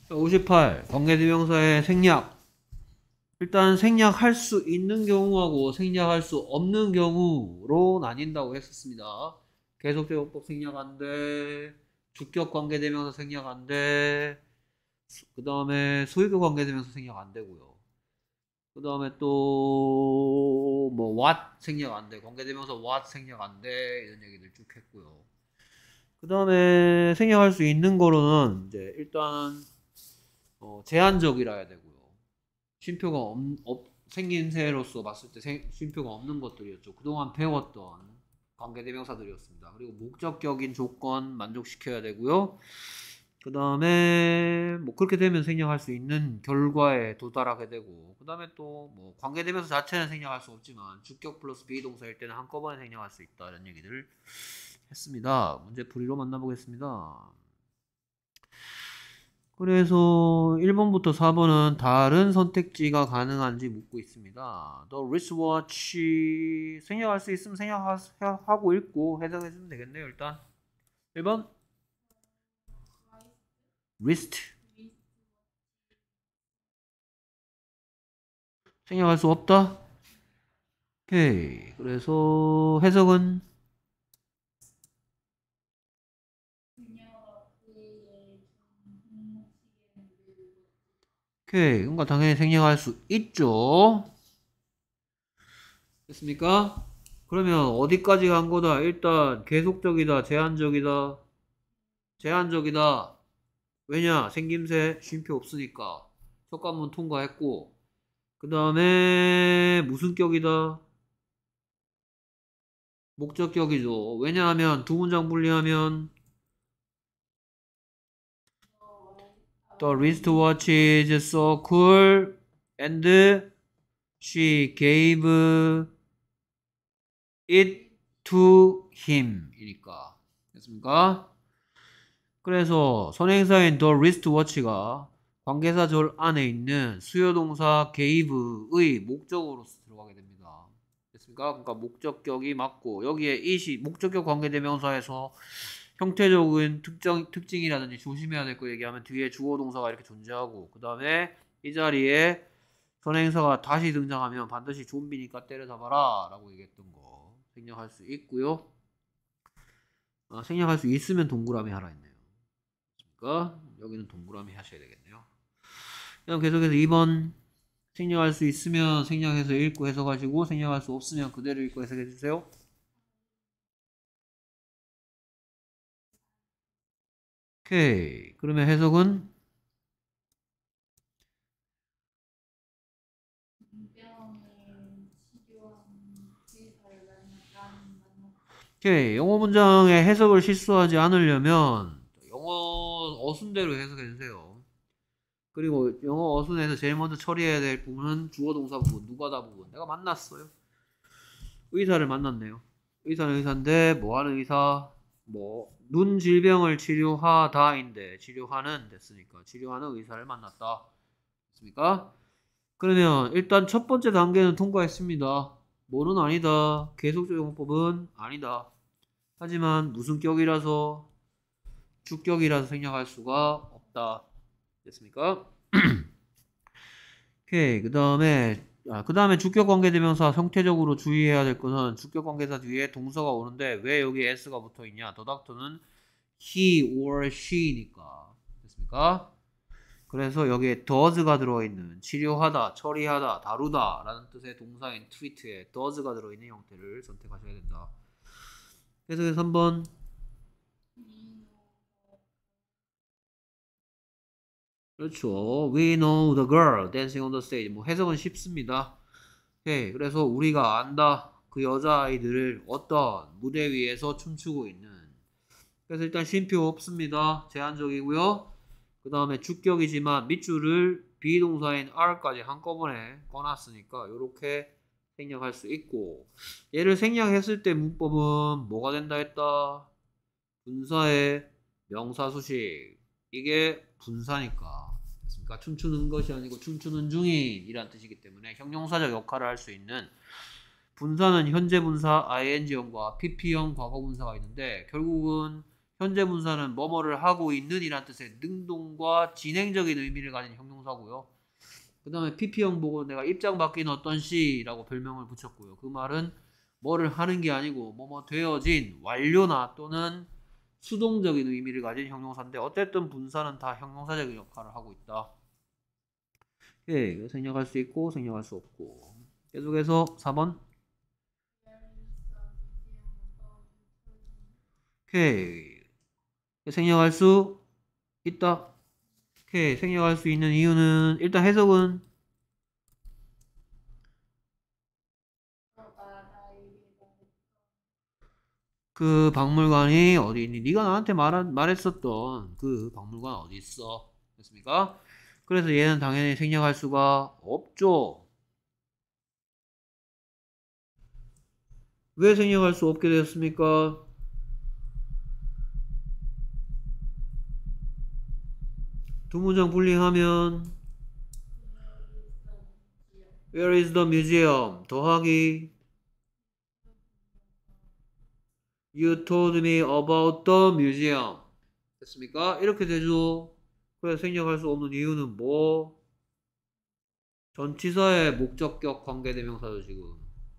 58. 관계대명사의 생략. 일단 생략할 수 있는 경우하고 생략할 수 없는 경우로 나뉜다고 했었습니다. 계속적용법 생략 안 돼. 주격 관계대명사 생략 안 돼. 그 다음에 소유격 관계대명사 생략 안 되고요. 그 다음에 또 뭐 what 생략 안 돼. 관계대명사 what 생략 안 돼. 이런 얘기들 쭉 했고요. 그 다음에 생략할 수 있는 거로는 이제 일단 제한적이라 해야 되고요. 쉼표가 생김새로서 봤을 때 쉼표가 없는 것들이었죠. 그동안 배웠던 관계대명사들이었습니다. 그리고 목적격인 조건 만족시켜야 되고요. 그 다음에 뭐 그렇게 되면 생략할 수 있는 결과에 도달하게 되고, 그 다음에 또 뭐 관계대명사 자체는 생략할 수 없지만 주격 플러스 비동사일 때는 한꺼번에 생략할 수 있다, 이런 얘기를 했습니다. 문제 풀이로 만나보겠습니다. 그래서 1번부터 4번은 다른 선택지가 가능한지 묻고 있습니다. The wristwatch 생략할 수 있으면 생략하고 읽고 해석해주면 되겠네요. 일단 1번 wrist 생략할 수 없다. 오케이. 그래서 해석은 오케이. 그러니까 당연히 생략할 수 있죠. 됐습니까? 그러면 어디까지 간 거다? 일단 계속적이다, 제한적이다. 제한적이다. 왜냐? 생김새 쉼표 없으니까. 첫 관문 통과했고, 그 다음에 무슨 격이다? 목적격이죠. 왜냐하면 두 문장 분리하면 The wristwatch is so cool and she gave it to him 이니까. 됐습니까? 그래서 선행사인 the wristwatch가 관계사절 안에 있는 수요동사 gave의 목적으로 들어가게 됩니다. 됐습니까? 그러니까 목적격이 맞고, 여기에 it이 목적격 관계대명사에서 형태적인 특징이라든지 조심해야 될 거 얘기하면 뒤에 주어동사가 이렇게 존재하고, 그 다음에 이 자리에 선행사가 다시 등장하면 반드시 좀비니까 때려잡아라 라고 얘기했던 거 생략할 수 있고요. 생략할 수 있으면 동그라미 하라 했네요. 그러니까 여기는 동그라미 하셔야 되겠네요. 그럼 계속해서 2번 생략할 수 있으면 생략해서 읽고 해석하시고, 생략할 수 없으면 그대로 읽고 해석해 주세요. 오케이. 그러면 해석은 오케이. 영어 문장의 해석을 실수하지 않으려면 영어 어순대로 해석해 주세요. 그리고 영어 어순에서 제일 먼저 처리해야 될 부분은 주어 동사 부분, 누가다 부분. 내가 만났어요. 의사를 만났네요. 의사는 의사인데 뭐 하는 의사? 뭐 눈 질병을 치료하다인데 치료하는 됐으니까 치료하는 의사를 만났다. 됐습니까? 그러면 일단 첫 번째 단계는 통과했습니다. 뭐는 아니다. 계속적용법은 아니다. 하지만 무슨 격이라서 주격이라서 생략할 수가 없다. 됐습니까? 오케이. 그 다음에 주격 관계대명사 형태적으로 주의해야 될 것은 주격 관계사 뒤에 동사가 오는데 왜 여기 s가 붙어 있냐? 더 닥터는 he or she니까. 됐습니까? 그래서 여기에 does가 들어있는 치료하다, 처리하다, 다루다 라는 뜻의 동사인 treat에 does가 들어있는 형태를 선택하셔야 된다. 그래서 3번 그렇죠. We know the girl dancing on the stage. 뭐 해석은 쉽습니다. 오케이. 그래서 우리가 안다. 그 여자아이들을 어떤 무대 위에서 춤추고 있는. 그래서 일단 쉼표 없습니다. 제한적이고요. 그 다음에 주격이지만 밑줄을 비동사인 are까지 한꺼번에 꺼놨으니까 이렇게 생략할 수 있고, 얘를 생략했을 때 문법은 뭐가 된다 했다? 분사의 명사수식. 이게 분사니까. 그러니까 춤추는 것이 아니고 춤추는 중인이란 뜻이기 때문에 형용사적 역할을 할 수 있는 분사는 현재 분사 ing형과 pp형 과거 분사가 있는데, 결국은 현재 분사는 뭐뭐를 하고 있는 이란 뜻의 능동과 진행적인 의미를 가진 형용사고요. 그 다음에 PP형 보고 내가 입장 바뀐 어떤 시라고 별명을 붙였고요. 그 말은 뭐를 하는 게 아니고 뭐뭐 되어진 완료나 또는 수동적인 의미를 가진 형용사인데 어쨌든 분사는 다 형용사적인 역할을 하고 있다. 예, 생략할 수 있고 생략할 수 없고. 계속해서 4번. 오케이. 생략할 수 있다. 오케이. 생략할 수 있는 이유는 일단 해석은 그 박물관이 어디 있니? 네가 나한테 말했었던 그 박물관 어디 있어? 됐습니까? 그래서 얘는 당연히 생략할 수가 없죠. 왜 생략할 수 없게 되었습니까? 두 문장 분리하면 Where is the museum? 더하기 You told me about the museum. 됐습니까? 이렇게 되죠. 그래서 생략할 수 없는 이유는 뭐? 전치사의 목적격 관계대명사죠 지금.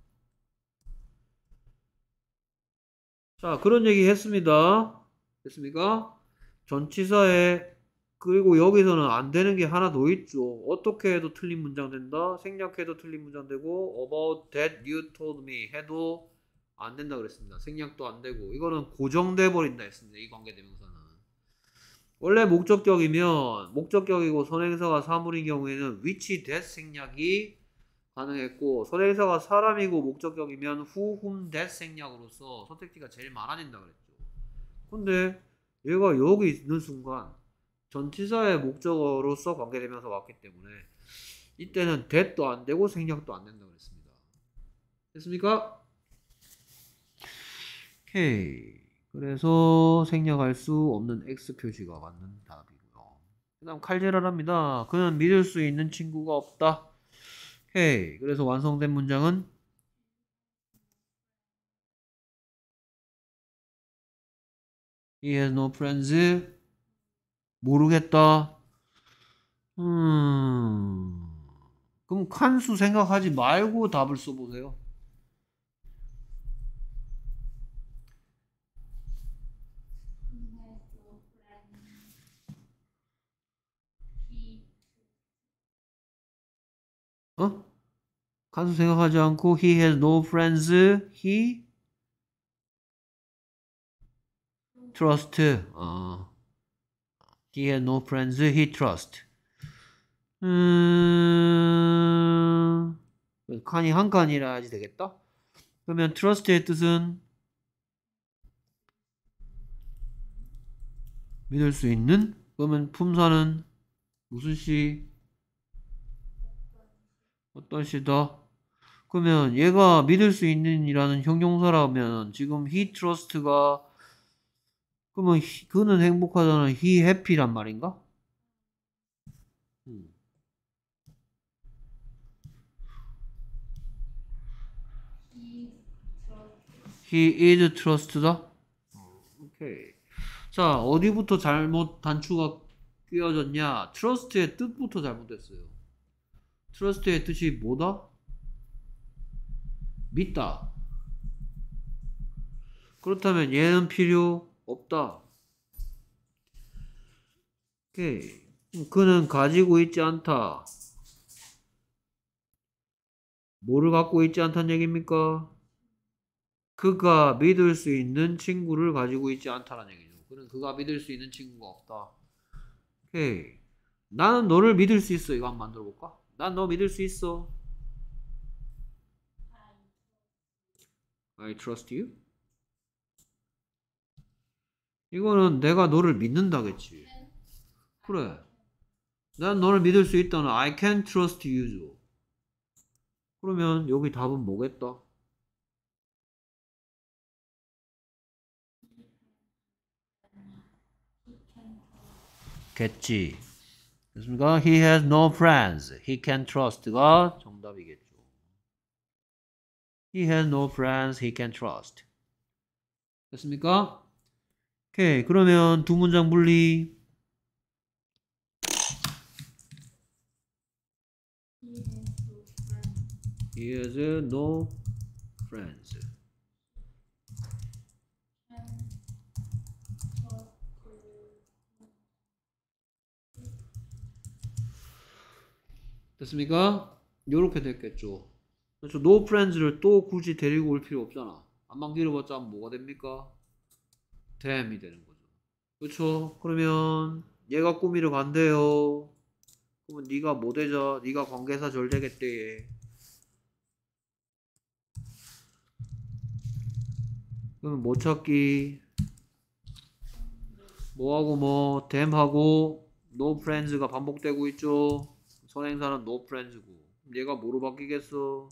자, 그런 얘기 했습니다. 됐습니까? 전치사에 그리고 여기서는 안 되는 게 하나 더 있죠. 어떻게 해도 틀린 문장 된다. 생략해도 틀린 문장 되고 about that you told me 해도 안 된다 그랬습니다. 생략도 안 되고 이거는 고정돼 버린다 했습니다. 이 관계대명사는. 원래 목적격이고 선행사가 사물인 경우에는 which that 생략이 가능했고 선행사가 사람이고 목적격이면 who, whom, that 생략으로서 선택지가 제일 많아진다 그랬죠. 근데 얘가 여기 있는 순간 전치사의 목적어로서 관계되면서 왔기 때문에 이때는 that도 안 되고 생략도 안 된다 그랬습니다. 됐습니까? 오케이. 그래서 생략할 수 없는 X 표시가 맞는 답이고요. 그 다음 칼제라랍니다. 그는 믿을 수 있는 친구가 없다. 오케이. 그래서 완성된 문장은 He has no friends. 모르겠다. 그럼 칸수 생각하지 말고 답을 써보세요. 어? 칸수 생각하지 않고 He has no friends. He trust. He has no friends. He trust. 칸이 한 칸이라 해야지 되겠다. 그러면 trust의 뜻은 믿을 수 있는? 그러면 품사는 무슨 시? 어떤 시다? 그러면 얘가 믿을 수 있는 이라는 형용사라면 지금 he trust가 그러면 그는 행복하다는 he happy란 말인가? He is trust다? 오케이. 자, 어디부터 잘못 단추가 끼어졌냐? trust의 뜻부터 잘못됐어요. trust의 뜻이 뭐다? 믿다. 그렇다면 얘는 필요 없다. 오케이. 그는 가지고 있지 않다. 뭐를 갖고 있지 않다는 얘기입니까? 그가 믿을 수 있는 친구를 가지고 있지 않다는 얘기죠. 그는 그가 믿을 수 있는 친구가 없다. 오케이. 나는 너를 믿을 수 있어. 이거 한번 만들어 볼까? 난 너 믿을 수 있어. I trust you. 이거는 내가 너를 믿는다겠지. 그래. 난 너를 믿을 수 있다는 I can trust you죠. 그러면 여기 답은 뭐겠다? 겠지. 됐습니까? He has no friends. He can trust가 정답이겠죠. He has no friends. He can trust. 됐습니까? 오케이. 그러면 두 문장 분리. He has no friends. 됐습니까? 요렇게 됐겠죠. 그렇죠. no friends를 또 굳이 데리고 올 필요 없잖아. 안만 길어봤자 뭐가 됩니까? dam이 되는 거죠. 그렇죠. 그러면 얘가 꾸미러 간대요. 그러면 네가 뭐 되죠? 네가 관계사 절 되겠대. 그러면 뭐 찾기? 뭐하고 뭐 dam하고 no friends가 반복되고 있죠. 선행사는 no friends고. 얘가 뭐로 바뀌겠어?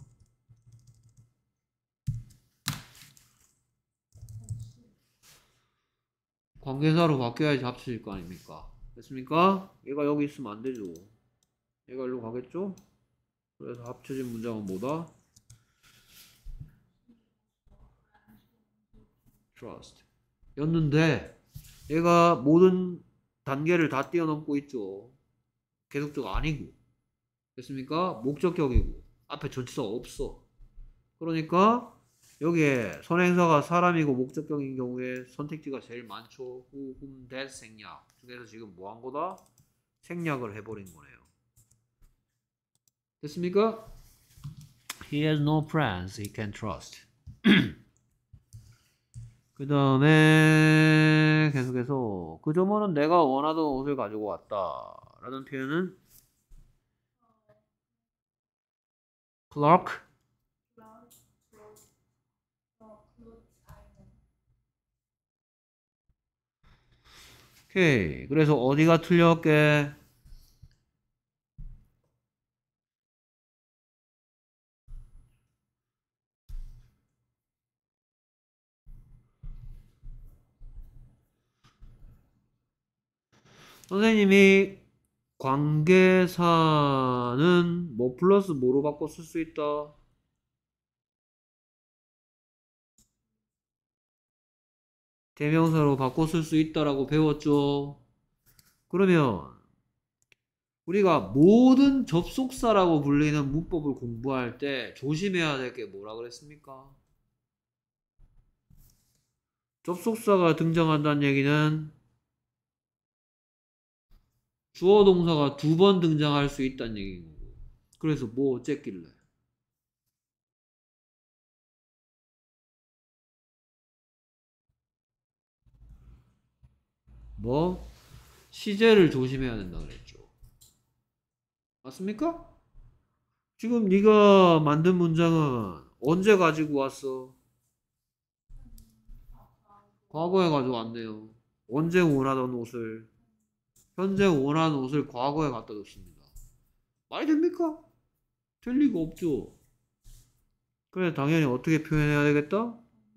관계사로 바뀌어야지 합쳐질 거 아닙니까? 됐습니까? 얘가 여기 있으면 안 되죠. 얘가 일로 가겠죠? 그래서 합쳐진 문장은 뭐다? trust 였는데 얘가 모든 단계를 다 뛰어넘고 있죠. 계속적 아니고. 됐습니까? 목적격이고 앞에 전치사가 없어. 그러니까 여기에 선행사가 사람이고 목적격인 경우에 선택지가 제일 많죠. who, whom, that 생략 중에서 지금 뭐 한 거다? 생략을 해버린 거네요. 됐습니까? He has no friends he can trust. 그 다음에 계속해서 그 점원은 내가 원하던 옷을 가지고 왔다 라는 표현은 clerk. 오케이. 그래서 어디가 틀렸게? 선생님이 관계사는 뭐 플러스 뭐로 바꿔 쓸 수 있다? 대명사로 바꿔 쓸 수 있다라고 배웠죠. 그러면 우리가 모든 접속사라고 불리는 문법을 공부할 때 조심해야 될 게 뭐라 그랬습니까? 접속사가 등장한다는 얘기는 주어 동사가 두 번 등장할 수 있다는 얘기인 거고. 그래서 뭐 어쨌길래? 뭐 시제를 조심해야 된다 그랬죠. 맞습니까? 지금 네가 만든 문장은 언제 가지고 왔어? 과거에 가져왔네요. 언제 원하던 옷을 현재 원하는 옷을 과거에 갖다 줬습니다. 말이 됩니까? 될 리가 없죠. 그래 당연히 어떻게 표현해야 되겠다?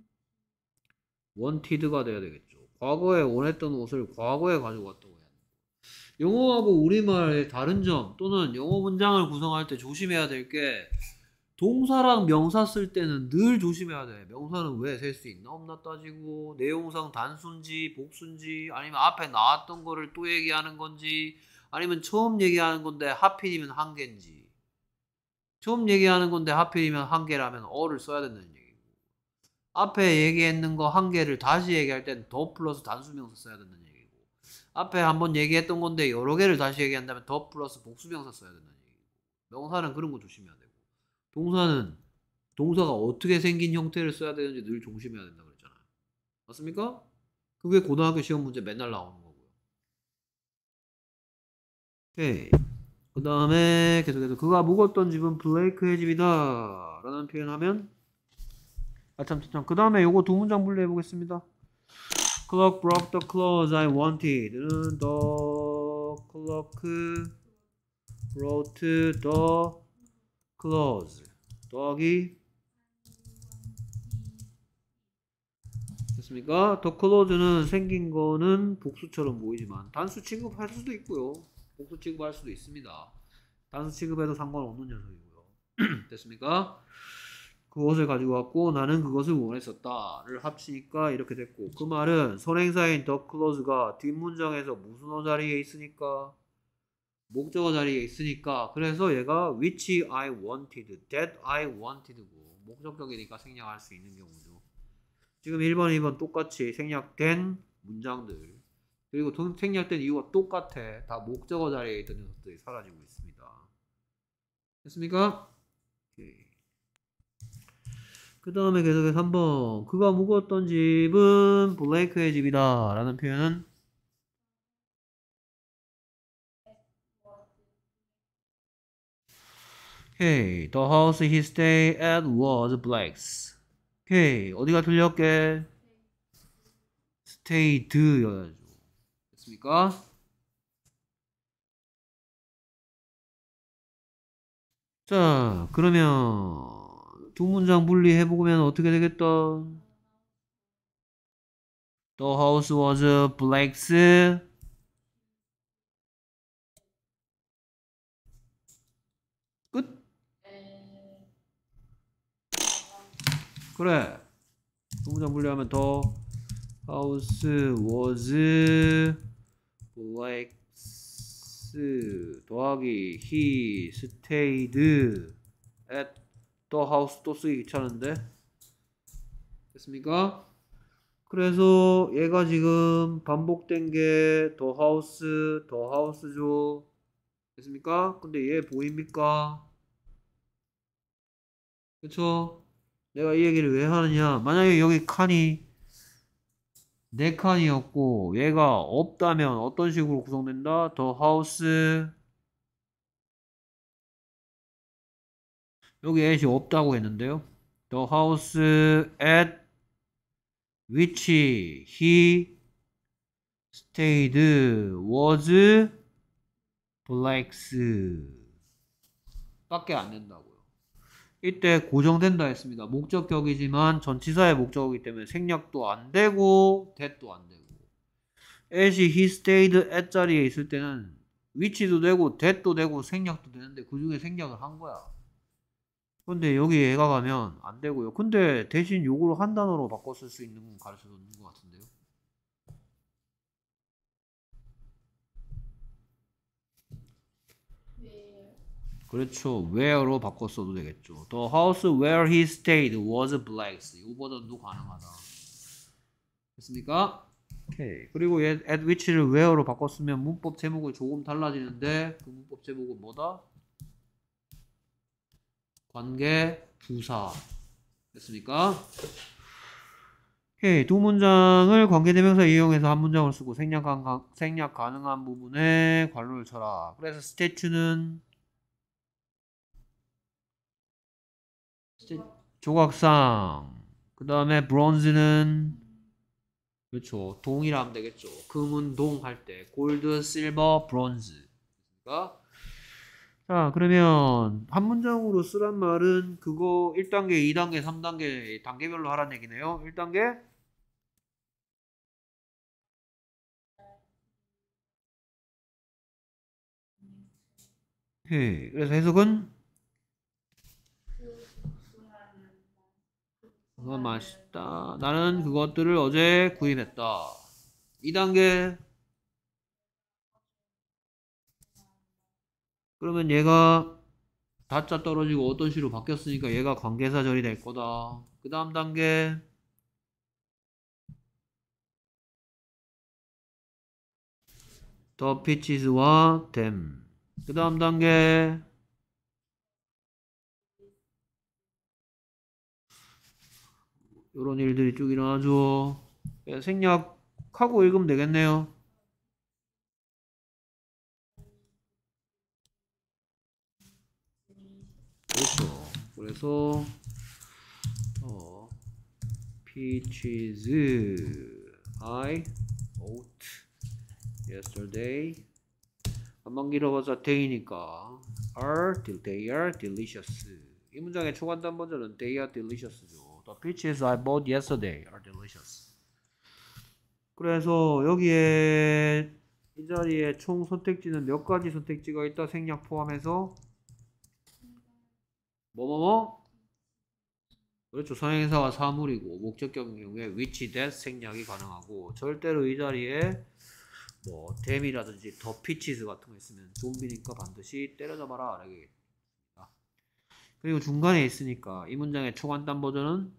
wanted가 돼야 되겠죠. 과거에 원했던 옷을 과거에 가지고 왔다고 해야 돼. 영어하고 우리말의 다른 점 또는 영어 문장을 구성할 때 조심해야 될 게 동사랑 명사 쓸 때는 늘 조심해야 돼. 명사는 왜 셀 수 있나 없나 따지고 내용상 단순지 복순지 아니면 앞에 나왔던 거를 또 얘기하는 건지 아니면 처음 얘기하는 건데 하필이면 한 개인지 처음 얘기하는 건데 하필이면 한 개라면 어를 써야 된다는 얘기고 앞에 얘기했는 거 한 개를 다시 얘기할 땐 더 플러스 단수명사 써야 된다는 얘기고 앞에 한번 얘기했던 건데 여러 개를 다시 얘기한다면 더 플러스 복수명사 써야 된다는 얘기고 명사는 그런 거 조심해야 되고 동사는 동사가 어떻게 생긴 형태를 써야 되는지 늘 조심해야 된다고 그랬잖아요. 맞습니까? 그게 고등학교 시험 문제 맨날 나오는 거고요. 오케이. 그 다음에 계속해서 그가 묵었던 집은 블레이크의 집이다 라는 표현하면 그 다음에 요거 두 문장 분리해 보겠습니다. Clerk brought the clothes I wanted 는 the clerk brought the clothes 더하기 됐습니까? 더 클로즈는 생긴 거는 복수처럼 보이지만 단수 취급할 수도 있고요. 복수 취급할 수도 있습니다. 단수 취급해도 상관없는 녀석이고요. 됐습니까? 그것을 가지고 왔고 나는 그것을 원했었다를 합치니까 이렇게 됐고 그 말은 선행사인 the clause가 뒷문장에서 무슨 어 자리에 있으니까 목적어 자리에 있으니까 그래서 얘가 which I wanted, that I wanted고 목적격이니까 생략할 수 있는 경우죠. 지금 1번, 2번 똑같이 생략된 문장들 그리고 생략된 이유가 똑같아. 다 목적어 자리에 있던 녀석들이 사라지고 있습니다. 됐습니까? 그 다음에 계속해서 3번 그가 묵었던 집은 블레이크의 집이다 라는 표현은 Okay, the house he stayed at was Blake's. Okay, 어디가 틀렸게? stayed여야죠. 됐습니까? 자, 그러면 두 문장 분리해보면 어떻게 되겠다? The house was Blake's. 끝? 그래. 두 문장 분리하면 the house was Blake's 더하기 he stayed at the house 또 쓰기 귀찮은데 됐습니까? 그래서 얘가 지금 반복된 게 the house죠 됐습니까? 근데 얘 보입니까? 그쵸? 내가 이 얘기를 왜 하느냐 만약에 여기 칸이 4칸이었고 얘가 없다면 어떤 식으로 구성된다? the house 여기 at이 없다고 했는데요 the house at which he stayed was Blake's 밖에 안 된다고요. 이때 고정된다 했습니다. 목적격이지만 전치사의 목적이기 때문에 생략도 안 되고 that도 안 되고 at이 he stayed at 자리에 있을 때는 which도 되고 that도 되고 생략도 되는데 그 중에 생략을 한 거야. 근데 여기 얘가 가면 안 되고요. 근데 대신 요거를 한 단어로 바꿔 쓸 수 있는 건 가르쳐 줬는 것 같은데요. 그렇죠. where로 바꿔 써도 되겠죠. The house where he stayed was Blake's. 이 버전도 가능하다. 됐습니까? 오케이. 그리고 얘 at which를 where로 바꿨으면 문법 제목이 조금 달라지는데 그 문법 제목은 뭐다? 관계 부사. 됐습니까? 오케이. 두 문장을 관계대명사 이용해서 한 문장을 쓰고 생략 가능한 부분에 괄호를 쳐라. 그래서 스태츄는 조각상. 그 다음에 브론즈는 그렇죠. 동이라 하면 되겠죠. 금은 동 할 때 골드, 실버, 브론즈. 그러니까 자 그러면 한 문장으로 쓰란 말은 그거 1단계, 2단계, 3단계 단계별로 하라는 얘기네요. 1단계 그래서 해석은 그건 맛있다. 나는 그것들을 어제 구입했다. 2단계 그러면 얘가 다짜 떨어지고 어떤 시로 바뀌었으니까 얘가 관계사절이 될 거다. 그 다음 단계 the peaches와 them. 그 다음 단계 요런 일들이 쭉 일어나죠. 생략하고 읽으면 되겠네요. 그렇죠. 그래서 peaches I ate yesterday 한번 길어봐서 day니까 they are delicious 이 문장의 초간단 번절은 they are delicious죠. The peaches I bought yesterday are delicious. 그래서 여기에 이 자리에 총 선택지는 몇 가지 선택지가 있다 생략 포함해서 뭐뭐뭐 그렇죠. 선행사가 사물이고 목적격인 경우에 which, that 생략이 가능하고 절대로 이 자리에 뭐 dam이라든지 the pitches 같은 거 있으면 좀비니까 반드시 때려잡아라 이렇게. 그리고 중간에 있으니까 이 문장의 초간단 버전은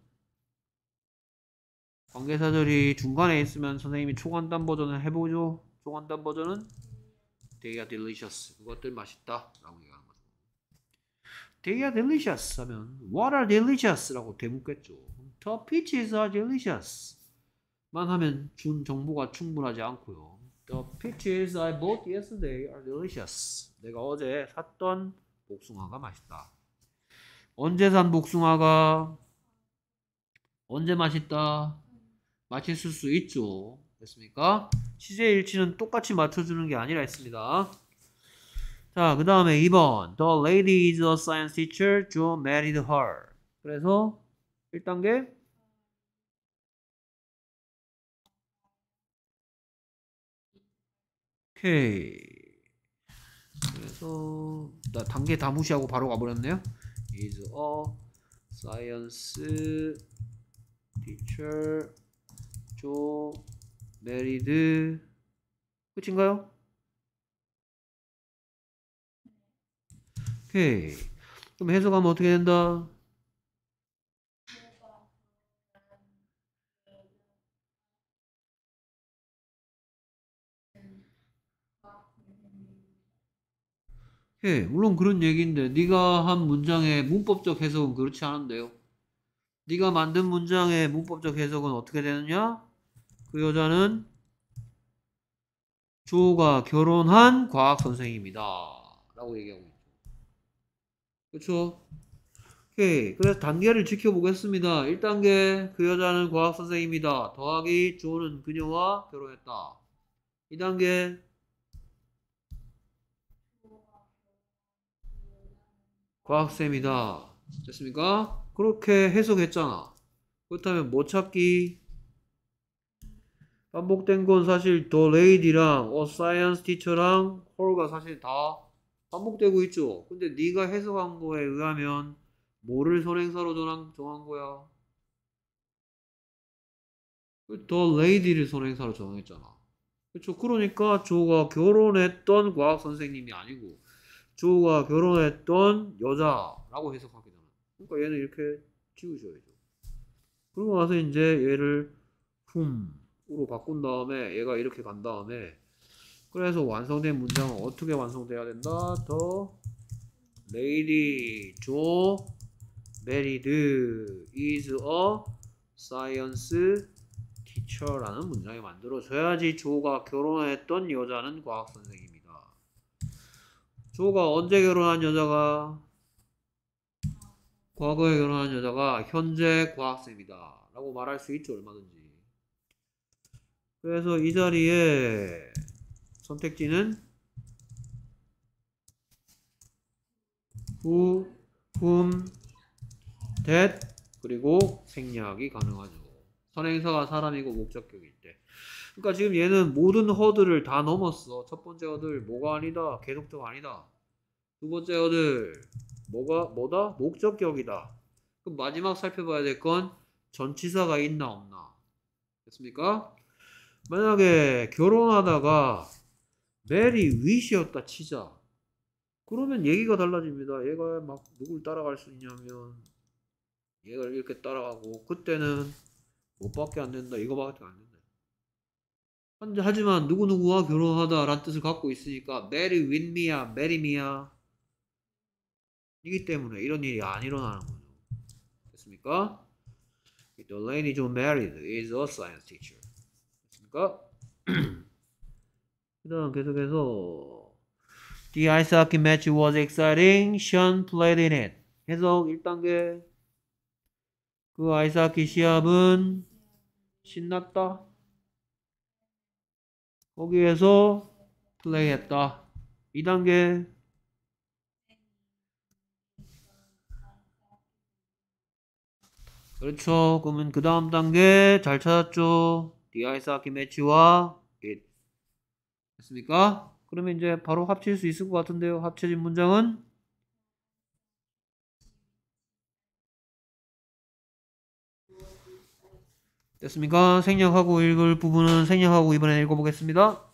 관계사절이 중간에 있으면 선생님이 초간단 버전을 해보죠. 초간단 버전은 they are delicious. 그것들 맛있다 라고 얘기하는 거죠. they are delicious 하면 what are delicious 라고 되묻겠죠. the peaches are delicious 만 하면 준 정보가 충분하지 않고요. the peaches I bought yesterday are delicious. 내가 어제 샀던 복숭아가 맛있다. 언제 산 복숭아가 언제 맛있다? 맛있을 수 있죠. 됐습니까? 시제일치는 똑같이 맞춰주는 게 아니라 했습니다. 자, 그 다음에 2번. The lady is a science teacher. Joe married her. 그래서 1단계 오케이. 그래서 나 단계 다 무시하고 바로 가버렸네요. is a science teacher. Joe married 끝인가요? 오케이. 그럼 해석하면 어떻게 된다? 예, 물론 그런 얘기인데 네가 한 문장의 문법적 해석은 그렇지 않은데요. 네가 만든 문장의 문법적 해석은 어떻게 되느냐? 그 여자는 조가 결혼한 과학 선생입니다. 라고 얘기하고 있죠. 그렇죠? 오케이. 그래서 단계를 지켜보겠습니다. 1단계 그 여자는 과학 선생입니다. 더하기 조는 그녀와 결혼했다. 2단계 과학쌤이다. 됐습니까? 그렇게 해석했잖아. 그렇다면 뭐 찾기? 반복된 건 사실 the lady랑 a science teacher랑 her가 사실 다 반복되고 있죠. 근데 네가 해석한 거에 의하면 뭐를 선행사로 정한 거야? the lady를 선행사로 정했잖아. 그렇죠. 그러니까 조가 결혼했던 과학 선생님이 아니고 조가 결혼했던 여자라고 해석하게 되잖아. 그러니까 얘는 이렇게 지우셔야죠. 그러고 나서 이제 얘를 whom으로 바꾼 다음에 얘가 이렇게 간 다음에 그래서 완성된 문장은 어떻게 완성돼야 된다? The lady Joe married is a science teacher라는 문장이 만들어져야지 조가 결혼했던 여자는 과학 선생입니다. 조가 언제 결혼한 여자가 과거에 결혼한 여자가 현재 과학생이다 라고 말할 수 있죠. 얼마든지. 그래서 이 자리에 선택지는 who, whom, that 그리고 생략이 가능하죠. 선행사가 사람이고 목적격일 때. 그러니까 지금 얘는 모든 허들을 다 넘었어. 첫 번째 허들 뭐가 아니다. 계속적 아니다. 두 번째 허들 뭐다? 목적격이다. 그럼 마지막 살펴봐야 될 건 전치사가 있나 없나. 됐습니까? 만약에 결혼하다가 메리 윗이었다 치자. 그러면 얘기가 달라집니다. 얘가 막 누굴 따라갈 수 있냐면 얘가 이렇게 따라가고 그때는 뭐밖에 안 된다. 이거밖에 안 된다. 하지만 누구누구와 결혼하다 라는 뜻을 갖고 있으니까 marry with me야 marry me야 이기 때문에 이런 일이 안 일어나는 거죠. 됐습니까? The lady John married is a science teacher. 됐습니까? 그 다음 계속해서 The ice hockey match was exciting. Sean played in it. 해석 1단계 그 아이스하키 시합은 신났다. 거기에서 플레이했다. 2단계 그렇죠. 그러면 그 다음 단계 잘 찾았죠. The 아이스하키 매치와 it 됐습니까? 그러면 이제 바로 합칠 수 있을 것 같은데요. 합쳐진 문장은 됐습니까? 생략하고 읽을 부분은 생략하고 이번에 읽어보겠습니다.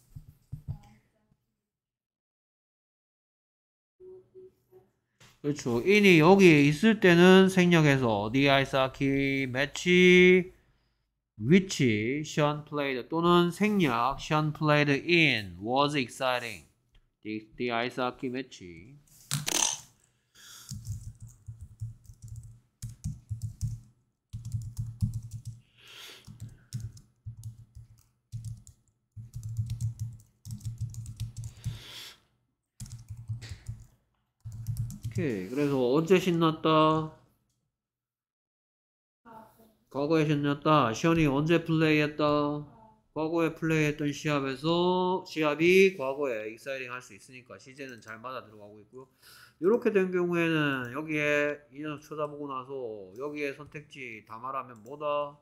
그렇죠. in이 여기에 있을 때는 생략해서 the ice hockey match which Sean played 또는 생략 Sean played in was exciting. The ice hockey match. 오케이. 그래서 언제 신났다? 과거에 신났다. 시연이 언제 플레이했다? 과거에 플레이했던 시합이 과거에 익사이팅 할 수 있으니까 시제는 잘 맞아 들어가고 있고요. 이렇게 된 경우에는 여기에 이 녀석 쳐다보고 나서 여기에 선택지 다 말하면 뭐다?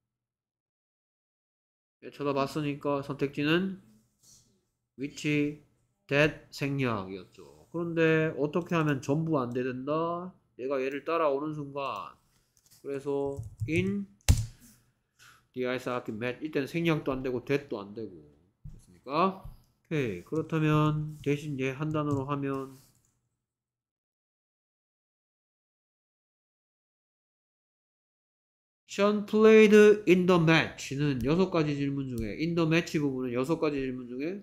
쳐다봤으니까 선택지는 which, that 생략이었죠. 그런데 어떻게 하면 전부 안 된다? 얘가 얘를 따라오는 순간 그래서 in the ice hockey match 이때는 생략도 안 되고 that도 안 되고 됐습니까? 오케이. 그렇다면 대신 얘 한 단어로 하면 Sean played in the match는 6가지 질문 중에 in the match 부분은 6가지 질문 중에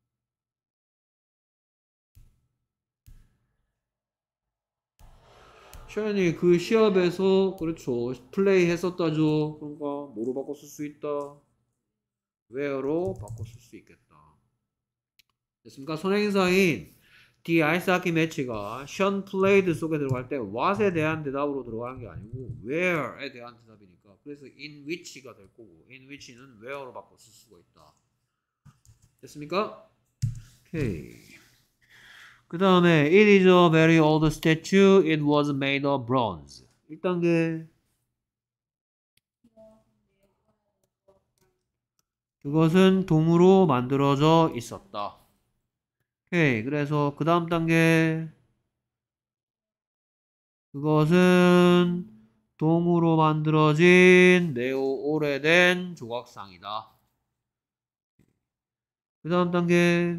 션이 그 시합에서 그렇죠 플레이 했었다죠. 그러니까 뭐로 바꿔 쓸 수 있다? where로 바꿔 쓸 수 있겠다. 됐습니까? 선행사인 the ice hockey match가 Sean played 속에 들어갈 때 what에 대한 대답으로 들어가는 게 아니고 where에 대한 대답이니까 그래서 in which가 될 거고 in which는 where로 바꿔 쓸 수가 있다. 됐습니까? 오케이. 그 다음에 it is a very old statue. It was made of bronze. 1단계 그것은 동으로 만들어져 있었다. 오케이. 그래서 그 다음 단계 그것은 동으로 만들어진 매우 오래된 조각상이다. 그 다음 단계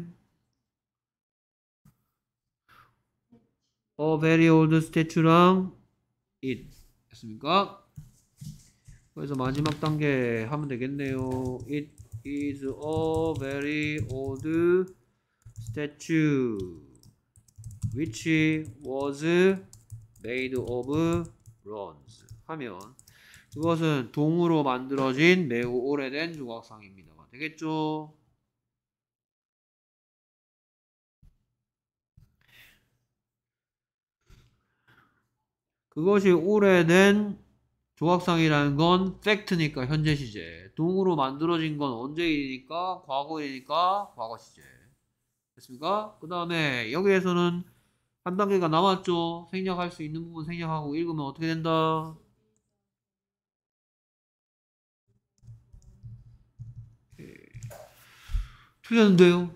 a very old statue랑 it 했습니까? 그래서 마지막 단계 하면 되겠네요. It is a very old statue which was made of bronze 하면 그것은 동으로 만들어진 매우 오래된 조각상입니다가 되겠죠? 그것이 오래된 조각상이라는 건 팩트니까 현재 시제. 동으로 만들어진 건 언제 일이니까 과거이니까 과거 시제. 됐습니까? 그 다음에 여기에서는 한 단계가 남았죠. 생략할 수 있는 부분 생략하고 읽으면 어떻게 된다? 틀렸는데요?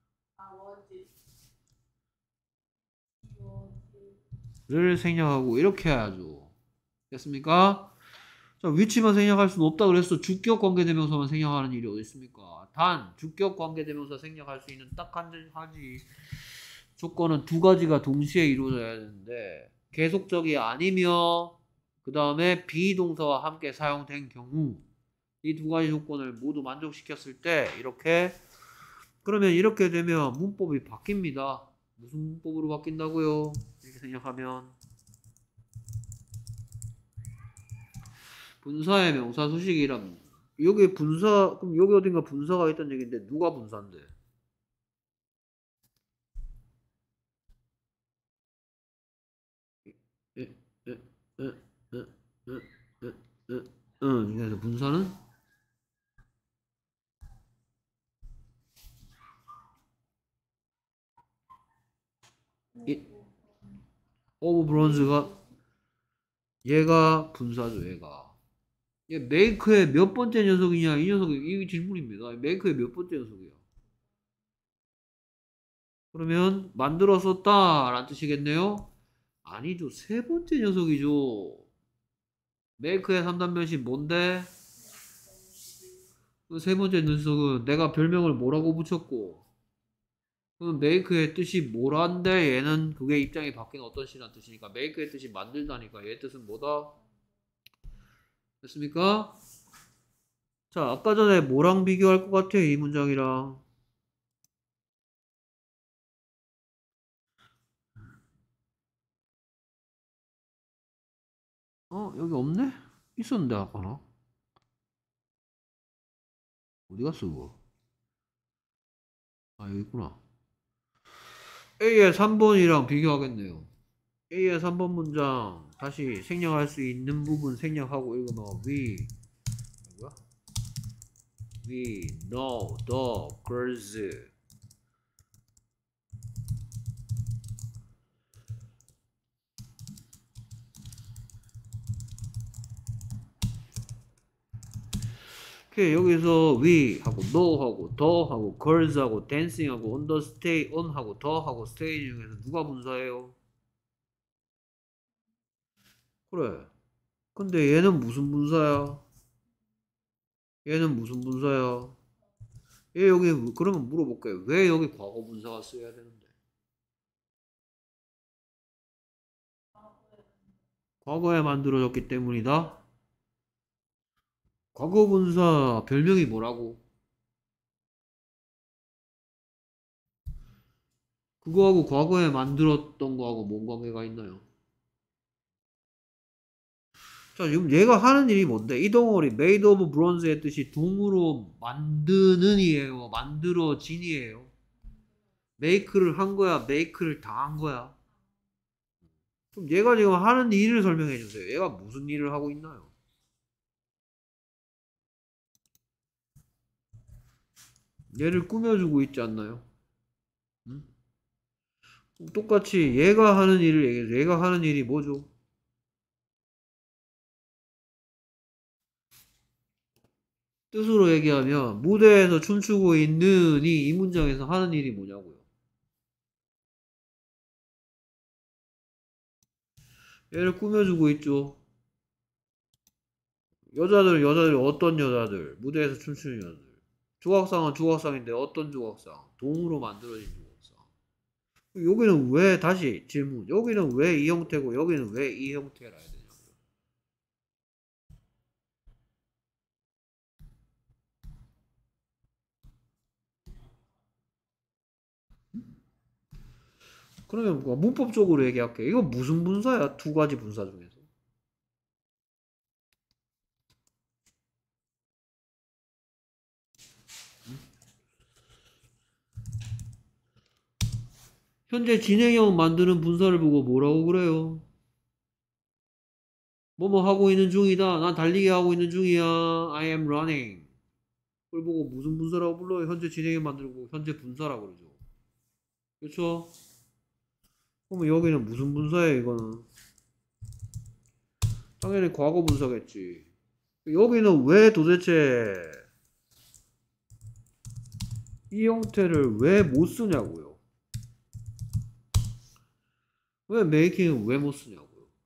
를 생략하고 이렇게 해야죠. 됐습니까? 자, 위치만 생략할 수는 없다 그랬어. 주격 관계대명사만 생략하는 일이 어디 있습니까? 단 주격 관계대명사 생략할 수 있는 딱 한 가지 조건은 두 가지가 동시에 이루어져야 되는데 계속적이 아니며 그 다음에 비동사와 함께 사용된 경우 이 두 가지 조건을 모두 만족시켰을 때 이렇게 그러면 이렇게 되면 문법이 바뀝니다. 무슨 문법으로 바뀐다고요? 이렇게 생각하면 분사의 명사 수식이란 여기 분사 그럼 여기 어딘가 분사가 있다는 얘기인데 누가 분사인데? 그래서 분사는 오브 브론즈가 얘가 분사죠. 얘 메이크의 몇 번째 녀석이냐 이 녀석이 이 질문입니다. 메이크의 몇 번째 녀석이야? 그러면 만들었었다 라는 뜻이겠네요. 아니죠. 세 번째 녀석이죠. 메이크의 3단변식 뭔데? 세 번째 녀석은 내가 별명을 뭐라고 붙였고, 그럼 make의 뜻이 뭐란데 얘는 그게 입장이 바뀌는 어떤 시란 뜻이니까 make의 뜻이 만들다니까 얘 뜻은 뭐다? 됐습니까? 자, 아까 전에 뭐랑 비교할 것 같아? 이 문장이랑. 여기 없네? 있었는데 아까나? 어디 갔어 그거? 아, 여기 있구나. A의 3번이랑 비교하겠네요. A의 3번 문장 다시 생략할 수 있는 부분 생략하고 읽으면 뭐야? We know the girls. 오케이, 여기서 we 하고 no 하고 the 하고 girls 하고 dancing 하고 on the stay on 하고 the 하고 stay 중에서 누가 분사예요? 그래. 근데 얘는 무슨 분사야? 얘는 무슨 분사야? 얘 여기 그러면 물어볼게요. 왜 여기 과거 분사가 써야 되는데? 과거에 만들어졌기 때문이다. 과거 분사 별명이 뭐라고? 그거하고 과거에 만들었던 거하고 뭔 관계가 있나요? 자, 지금 얘가 하는 일이 뭔데? 이 덩어리 made of bronze의 뜻이 동으로 만드는 이에요? 만들어진이에요? make를 한 거야? make를 당한 거야? 그럼 얘가 지금 하는 일을 설명해 주세요. 얘가 무슨 일을 하고 있나요? 얘를 꾸며주고 있지 않나요? 응? 똑같이 얘가 하는 일을 얘기해서 얘가 하는 일이 뭐죠? 뜻으로 얘기하면 무대에서 춤추고 있는 이 문장에서 하는 일이 뭐냐고요. 얘를 꾸며주고 있죠. 여자들 어떤 여자들? 무대에서 춤추는 여자들. 조각상은 조각상인데 어떤 조각상? 동으로 만들어진 조각상. 여기는 왜 다시 질문. 여기는 왜 이 형태고 여기는 왜 이 형태라 해야 되냐고요. 그러면 뭐 문법적으로 얘기할게. 이거 무슨 분사야? 두 가지 분사 중에서. 현재 진행형 만드는 분사를 보고 뭐라고 그래요? 뭐뭐 하고 있는 중이다. 난 달리기 하고 있는 중이야. I am running. 그걸 보고 무슨 분사라고 불러요? 현재 진행형 만들고 현재 분사라고 그러죠. 그렇죠? 그러면 여기는 무슨 분사예요, 이거는? 당연히 과거 분사겠지. 여기는 왜 도대체 이 형태를 왜 못 쓰냐고요? 왜 making을 왜 못 쓰냐고요?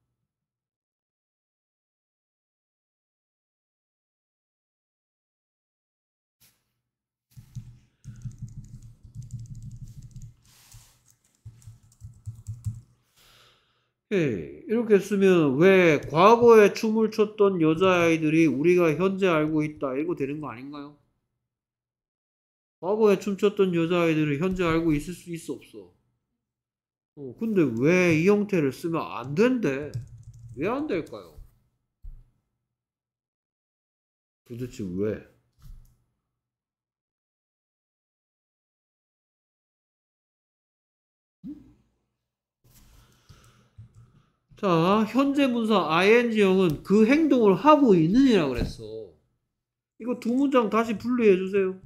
이렇게 쓰면 왜 과거에 춤을 췄던 여자아이들이 우리가 현재 알고 있다. 이거 되는 거 아닌가요? 과거에 춤췄던 여자아이들을 현재 알고 있을 수 있어 없어? 근데 왜 이 형태를 쓰면 안 된대? 왜 안 될까요? 도대체 왜? 자, 현재 분사 ing형은 그 행동을 하고 있느니라 그랬어. 이거 두 문장 다시 분리해 주세요.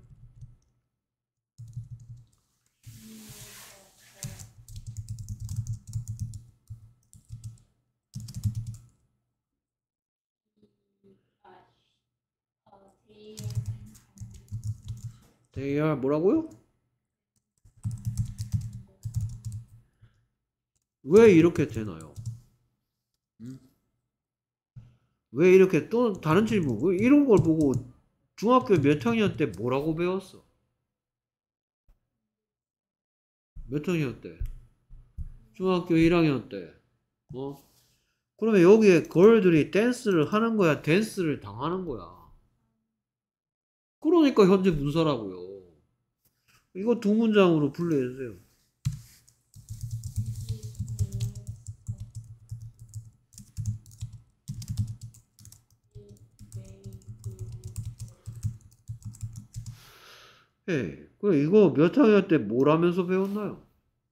they are 뭐라고요? 왜 이렇게 되나요? 왜 이렇게 또 다른 질문? 왜 이런 걸 보고 중학교 몇 학년 때 뭐라고 배웠어? 몇 학년 때? 중학교 1학년 때. 어? 그러면 여기에 걸들이 댄스를 하는 거야? 댄스를 당하는 거야? 그러니까 현재 분사라고요. 이거 두 문장으로 분류해주세요. 예. 그럼 이거 몇 학년 때 뭘 하면서 배웠나요?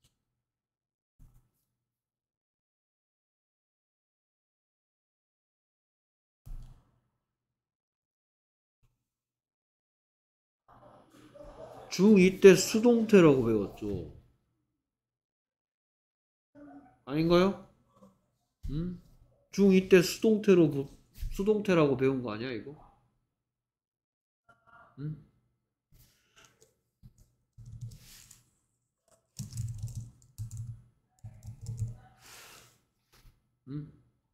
중2 때 수동태라고 배웠죠. 아닌가요? 음? 중2 때 수동태라고 배운 거 아니야, 이거? 음? 음?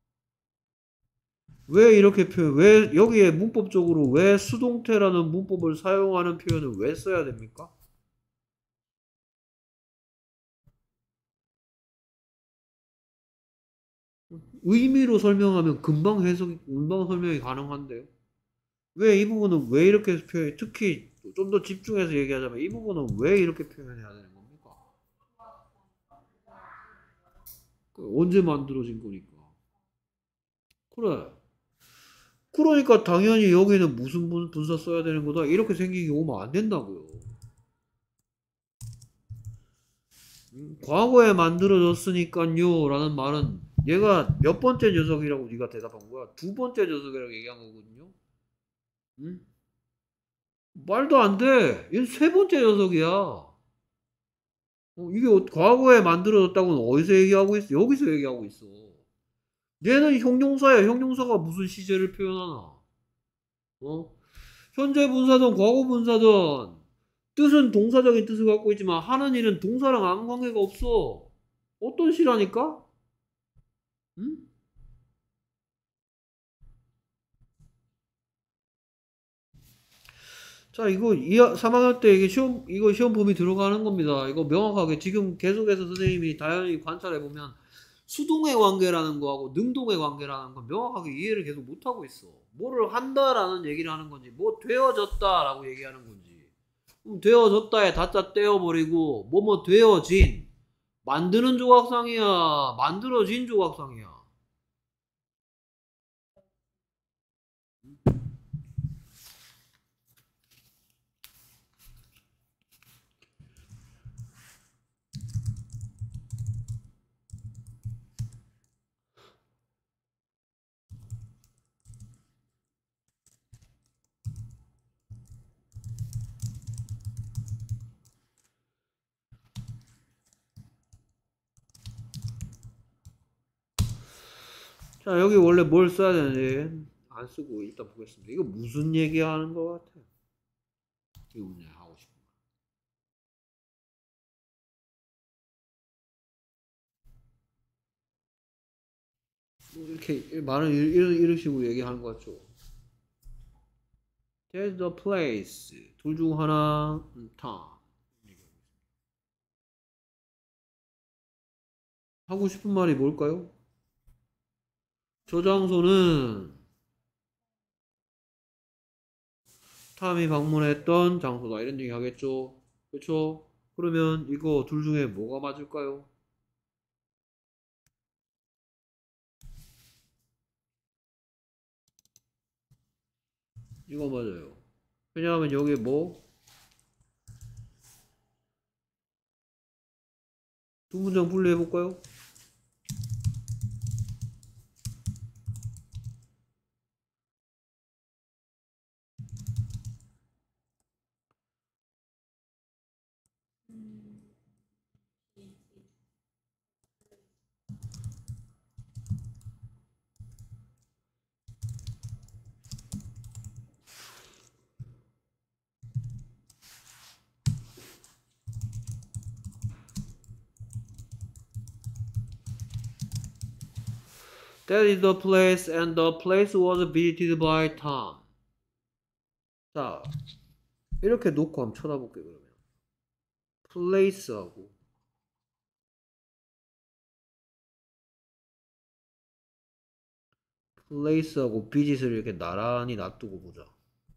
왜 이렇게 왜 여기에 문법적으로 왜 수동태라는 문법을 사용하는 표현을 왜 써야 됩니까? 의미로 설명하면 금방 설명이 가능한데요. 왜 이 부분은 왜 이렇게 특히 좀 더 집중해서 얘기하자면 이 부분은 왜 이렇게 표현해야 되는 겁니까? 언제 만들어진 거니까. 그래. 그러니까 당연히 여기는 무슨 분사 써야 되는 거다. 이렇게 생기게 오면 안 된다고요. 과거에 만들어졌으니까요 라는 말은 얘가 몇 번째 녀석이라고 네가 대답한 거야? 두 번째 녀석이라고 얘기한 거거든요. 응? 말도 안 돼. 얘는 세 번째 녀석이야. 이게 과거에 만들어졌다고는 어디서 얘기하고 있어? 여기서 얘기하고 있어. 얘는 형용사야. 형용사가 무슨 시제를 표현하나? 어? 현재 분사든 과거 분사든 뜻은 동사적인 뜻을 갖고 있지만 하는 일은 동사랑 아무 관계가 없어. 어떤 시라니까? 응? 자, 이거 3학년 때 이거 시험 범위 들어가는 겁니다. 이거 명확하게 지금 계속해서 선생님이 다양히 관찰해 보면 수동의 관계라는 거하고 능동의 관계라는 건 명확하게 이해를 계속 못 하고 있어. 뭐를 한다라는 얘기를 하는 건지, 뭐 되어졌다라고 얘기하는 건지. 되어졌다에 다짜 떼어버리고 뭐뭐 되어진 만드는 조각상이야, 만들어진 조각상이야. 자, 여기 원래 뭘 써야 되는지 안 쓰고 일단 보겠습니다. 이거 무슨 얘기하는 것 같아요? 이거 문제 하고 싶은 거. 뭐 이렇게 말은 이런 식으로 얘기하는 것 같죠. There's a place. 둘 중 하나, time. 하고 싶은 말이 뭘까요? 저 장소는 탐이 방문했던 장소다. 이런 얘기 하겠죠. 그렇죠? 그러면 이거 둘 중에 뭐가 맞을까요? 이거 맞아요. 왜냐하면 여기 뭐? 두 문장 분리해 볼까요? That is the place and the place was visited by Tom. 자, 이렇게 놓고 한번 쳐다볼게 그러면. place하고 비짓을 이렇게 나란히 놔두고 보자.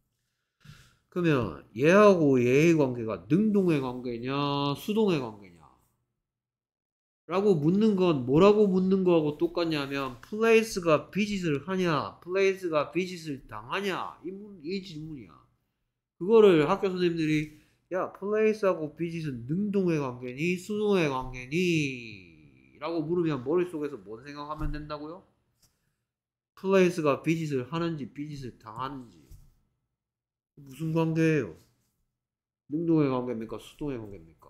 그러면 얘하고 얘의 관계가 능동의 관계냐 수동의 관계냐 라고 묻는 건 뭐라고 묻는 거하고 똑같냐면 place가 비짓을 하냐 place가 비짓을 당하냐 이 질문이야. 그거를 학교 선생님들이 야 place하고 비짓은 능동의 관계니 수동의 관계니 라고 물으면 머릿속에서 뭐 생각하면 된다고요? place가 비짓을 하는지 비짓을 당하는지. 무슨 관계예요? 능동의 관계입니까? 수동의 관계입니까?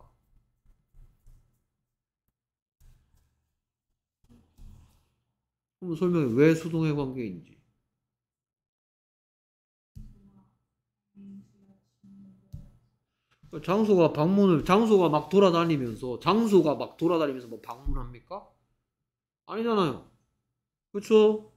한번 설명해. 왜 수동의 관계인지. 장소가 막 돌아다니면서 뭐 방문합니까? 아니잖아요. 그쵸?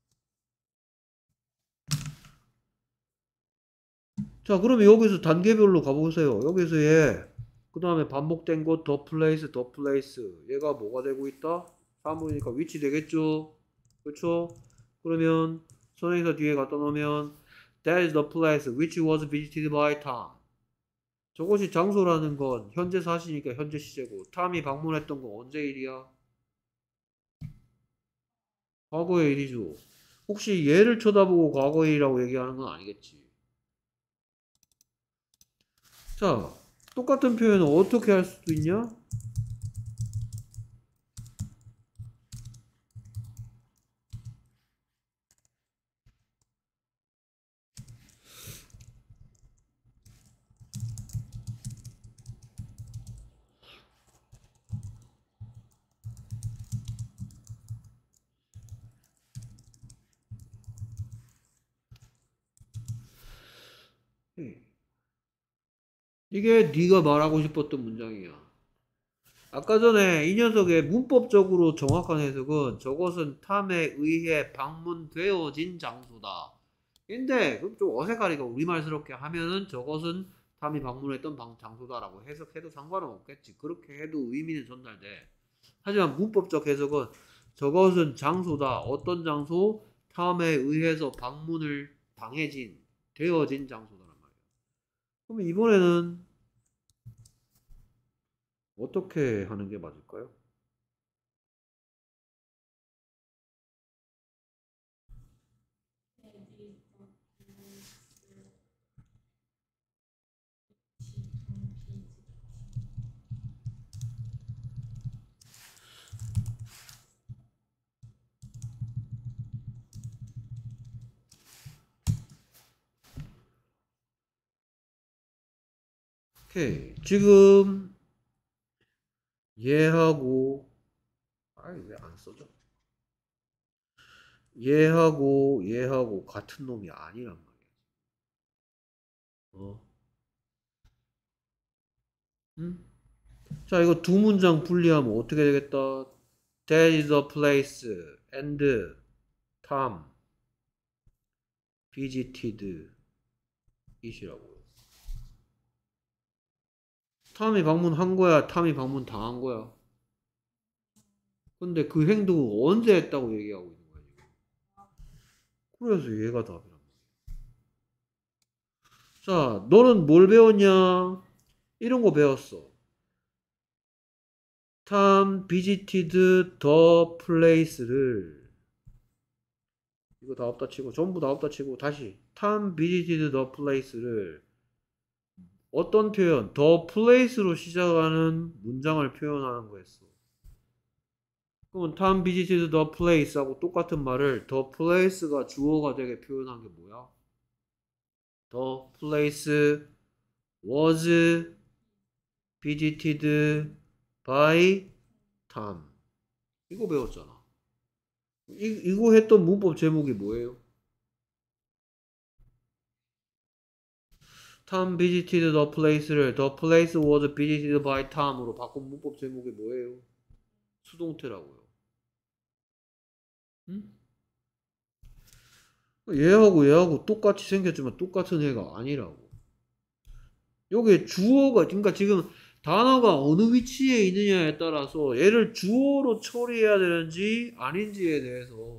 자, 그러면 여기서 단계별로 가보세요. 여기서 그 다음에 반복된 것, 더 플레이스. 얘가 뭐가 되고 있다? 사물이니까 위치 되겠죠? 그쵸? 그러면 선행사 뒤에 갖다 놓으면 That is the place which was visited by Tom. 저것이 장소라는 건 현재 사시니까 현재 시제고 탐이 방문했던 건 언제 일이야? 과거의 일이죠. 혹시 얘를 쳐다보고 과거의 일이라고 얘기하는 건 아니겠지. 자, 똑같은 표현을 어떻게 할 수도 있냐? 이게 네가 말하고 싶었던 문장이야. 아까 전에 이 녀석의 문법적으로 정확한 해석은 저것은 탐에 의해 방문되어진 장소다. 근데 좀 어색하니까 우리말스럽게 하면은 저것은 탐이 방문했던 장소다라고 해석해도 상관은 없겠지. 그렇게 해도 의미는 전달돼. 하지만 문법적 해석은 저것은 장소다. 어떤 장소? 탐에 의해서 방문을 되어진 장소다란 말이야. 그럼 이번에는 어떻게 하는 게 맞을까요? 오케이. 지금 얘하고 왜 안 써져? 얘하고 같은 놈이 아니란 말이야. 어. 응? 자, 이거 두 문장 분리하면 어떻게 되겠다? That is a place and Tom visited it이라고요. 탐이 방문한 거야? 탐이 방문 당한 거야? 근데 그 행동을 언제 했다고 얘기하고 있는 거야, 지금. 그래서 얘가 답이란 말이야. 자, 너는 뭘 배웠냐? 이런 거 배웠어. Tom visited the place를 이거 다 없다 치고 전부 다 없다 치고 다시 Tom visited the place를 어떤 표현? the place로 시작하는 문장을 표현하는 거였어. 그러면 Tom visited the place하고 똑같은 말을 the place가 주어가 되게 표현한 게 뭐야? The place was visited by Tom. 이거 배웠잖아. 이거 했던 문법 제목이 뭐예요? Tom visited the place를 the place was visited by Tom으로 바꾼 문법 제목이 뭐예요? 수동태라고요. 응? 얘하고 똑같이 생겼지만 똑같은 애가 아니라고. 요게 주어가, 그러니까 지금 단어가 어느 위치에 있느냐에 따라서 얘를 주어로 처리해야 되는지 아닌지에 대해서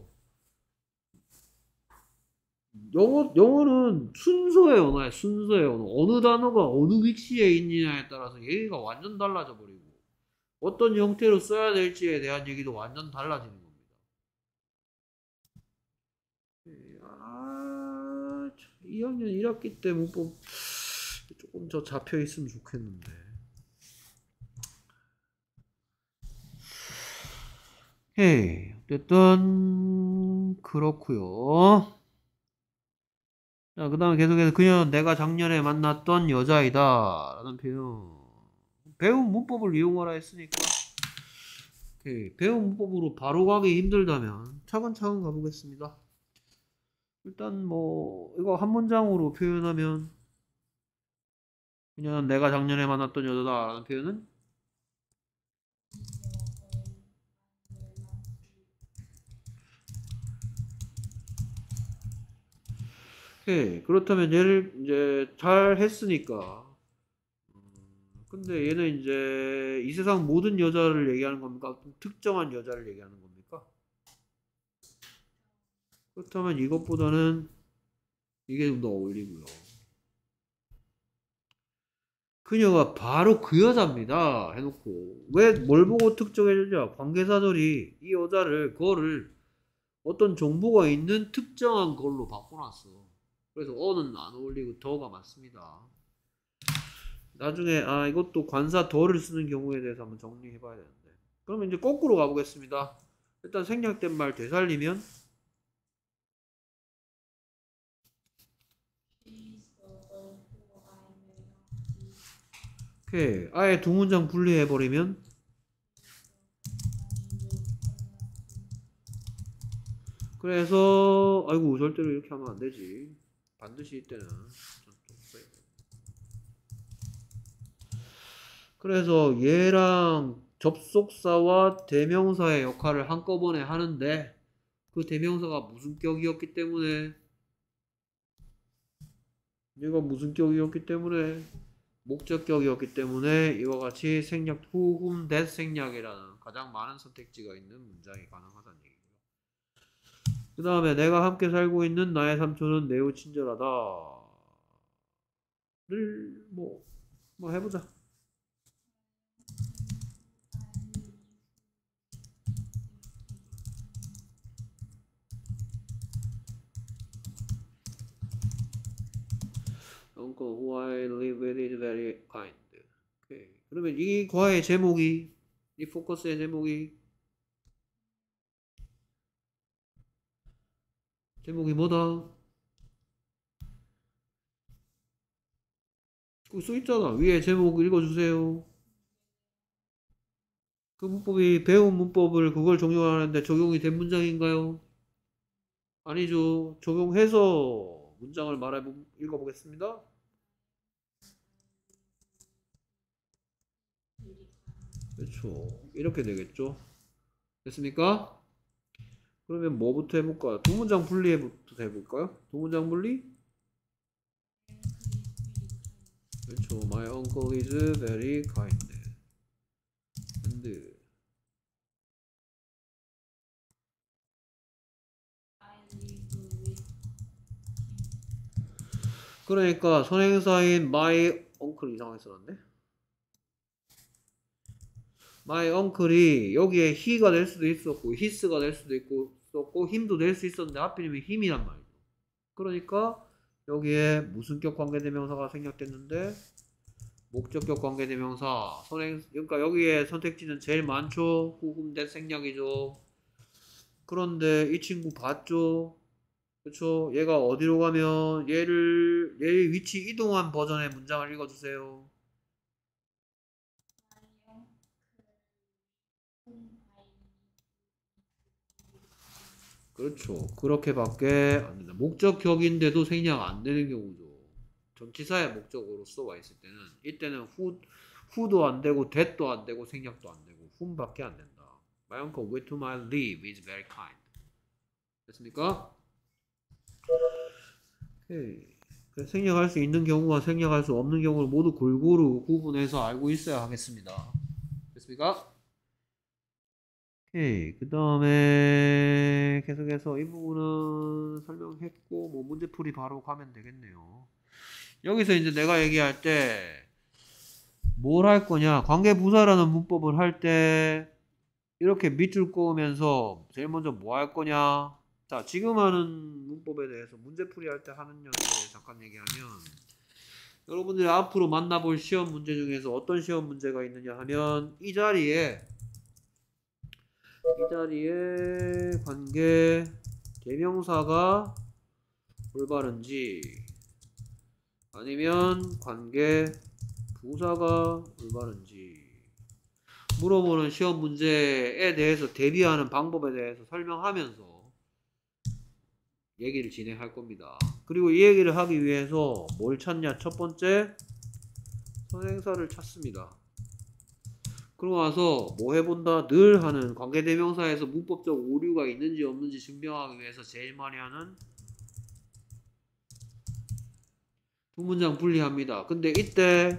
영어는 순서의 언어야, 순서의 언어. 어느 단어가 어느 위치에 있느냐에 따라서 얘기가 완전 달라져 버리고 어떤 형태로 써야 될지에 대한 얘기도 완전 달라지는 겁니다. 2학년 1학기 때 문법 조금 더 잡혀 있으면 좋겠는데. 헤이, 어쨌든 그렇고요. 자, 그 다음에 계속해서 그녀는 내가 작년에 만났던 여자이다 라는 표현. 배운 문법을 이용하라 했으니까 오케이. 배운 문법으로 바로 가기 힘들다면 차근차근 가보겠습니다. 일단 뭐 이거 한 문장으로 표현하면 그녀는 내가 작년에 만났던 여자다 라는 표현은 오케이. 그렇다면 얘를 이제 잘 했으니까 근데 얘는 이제 이 세상 모든 여자를 얘기하는 겁니까? 특정한 여자를 얘기하는 겁니까? 그렇다면 이것보다는 이게 좀 더 어울리고요. 그녀가 바로 그 여자입니다 해놓고 왜 뭘 보고 특정해주냐? 관계사절이 이 여자를 그거를 어떤 정보가 있는 특정한 걸로 바꿔놨어. 그래서 어는 안 어울리고 더가 맞습니다. 나중에 이것도 관사 더를 쓰는 경우에 대해서 한번 정리해 봐야 되는데 그러면 이제 거꾸로 가보겠습니다. 일단 생략된 말 되살리면 오케이. 아예 두 문장 분리해 버리면 그래서 아이고 절대로 이렇게 하면 안 되지. 반드시 이때는 그래서 얘랑 접속사와 대명사의 역할을 한꺼번에 하는데 그 대명사가 무슨 격이었기 때문에 얘가 무슨 격이었기 때문에 목적격이었기 때문에 이와 같이 생략 who, whom, that 생략이라는 가장 많은 선택지가 있는 문장이 가능하다는 얘기고요. 그 다음에 내가 함께 살고 있는 나의 삼촌은 매우 친절하다 를 뭐 해보자. Uncle who I live with is very kind. 오케이. 그러면 이 과의 제목이 이 포커스의 제목이 뭐다? 그 써있잖아. 위에 제목 읽어주세요. 그 문법이 배운 문법을 그걸 적용하는데 적용이 된 문장인가요? 아니죠. 적용해서 문장을 읽어보겠습니다. 그렇죠. 이렇게 되겠죠. 됐습니까? 그러면 뭐부터 해볼까요? 두 문장 분리부터 해볼까요? 두 문장 분리? 그렇죠. My uncle is very kind. and 그러니까 선행사인 my uncle 이상하게 써놨네. my uncle이 여기에 he가 될 수도 있었고 his가 될 수도 있었고 him도 될 수 있었는데 하필이면 him이란 말이죠. 그러니까 여기에 무슨 격 관계대명사가 생략됐는데 목적격 관계대명사 그러니까 여기에 선택지는 제일 많죠. whom, that 생략이죠. 그런데 이 친구 봤죠. 그쵸? 얘가 어디로 가면 얘의 위치 이동한 버전의 문장을 읽어주세요. 그렇죠. 그렇게밖에 안 된다. 목적격인데도 생략 안 되는 경우죠. 전치사의 목적으로서 와 있을 때는 이때는 who도 안 되고 that도 안 되고 생략도 안 되고 whom밖에 안 된다. My uncle with whom I live is very kind. 됐습니까? 오케이. 생략할 수 있는 경우와 생략할 수 없는 경우를 모두 골고루 구분해서 알고 있어야 하겠습니다. 됐습니까? 오케이. 그 다음에 계속해서 이 부분은 설명했고, 뭐 문제풀이 바로 가면 되겠네요. 여기서 이제 내가 얘기할 때 뭘 할 거냐? 관계부사라는 문법을 할 때 이렇게 밑줄 그으면서 제일 먼저 뭐 할 거냐? 자, 지금 하는 문법에 대해서 문제풀이 할 때 하는 연습에 잠깐 얘기하면, 여러분들이 앞으로 만나볼 시험 문제 중에서 어떤 시험 문제가 있느냐 하면 이 자리에 관계 대명사가 올바른지 아니면 관계 부사가 올바른지 물어보는 시험 문제에 대해서 대비하는 방법에 대해서 설명하면서 얘기를 진행할 겁니다. 그리고 이 얘기를 하기 위해서 뭘 찾냐? 첫 번째, 선행사를 찾습니다. 그러고 나서 뭐 해본다? 늘 하는 관계대명사에서 문법적 오류가 있는지 없는지 증명하기 위해서 제일 많이 하는 두 문장 분리합니다. 근데 이때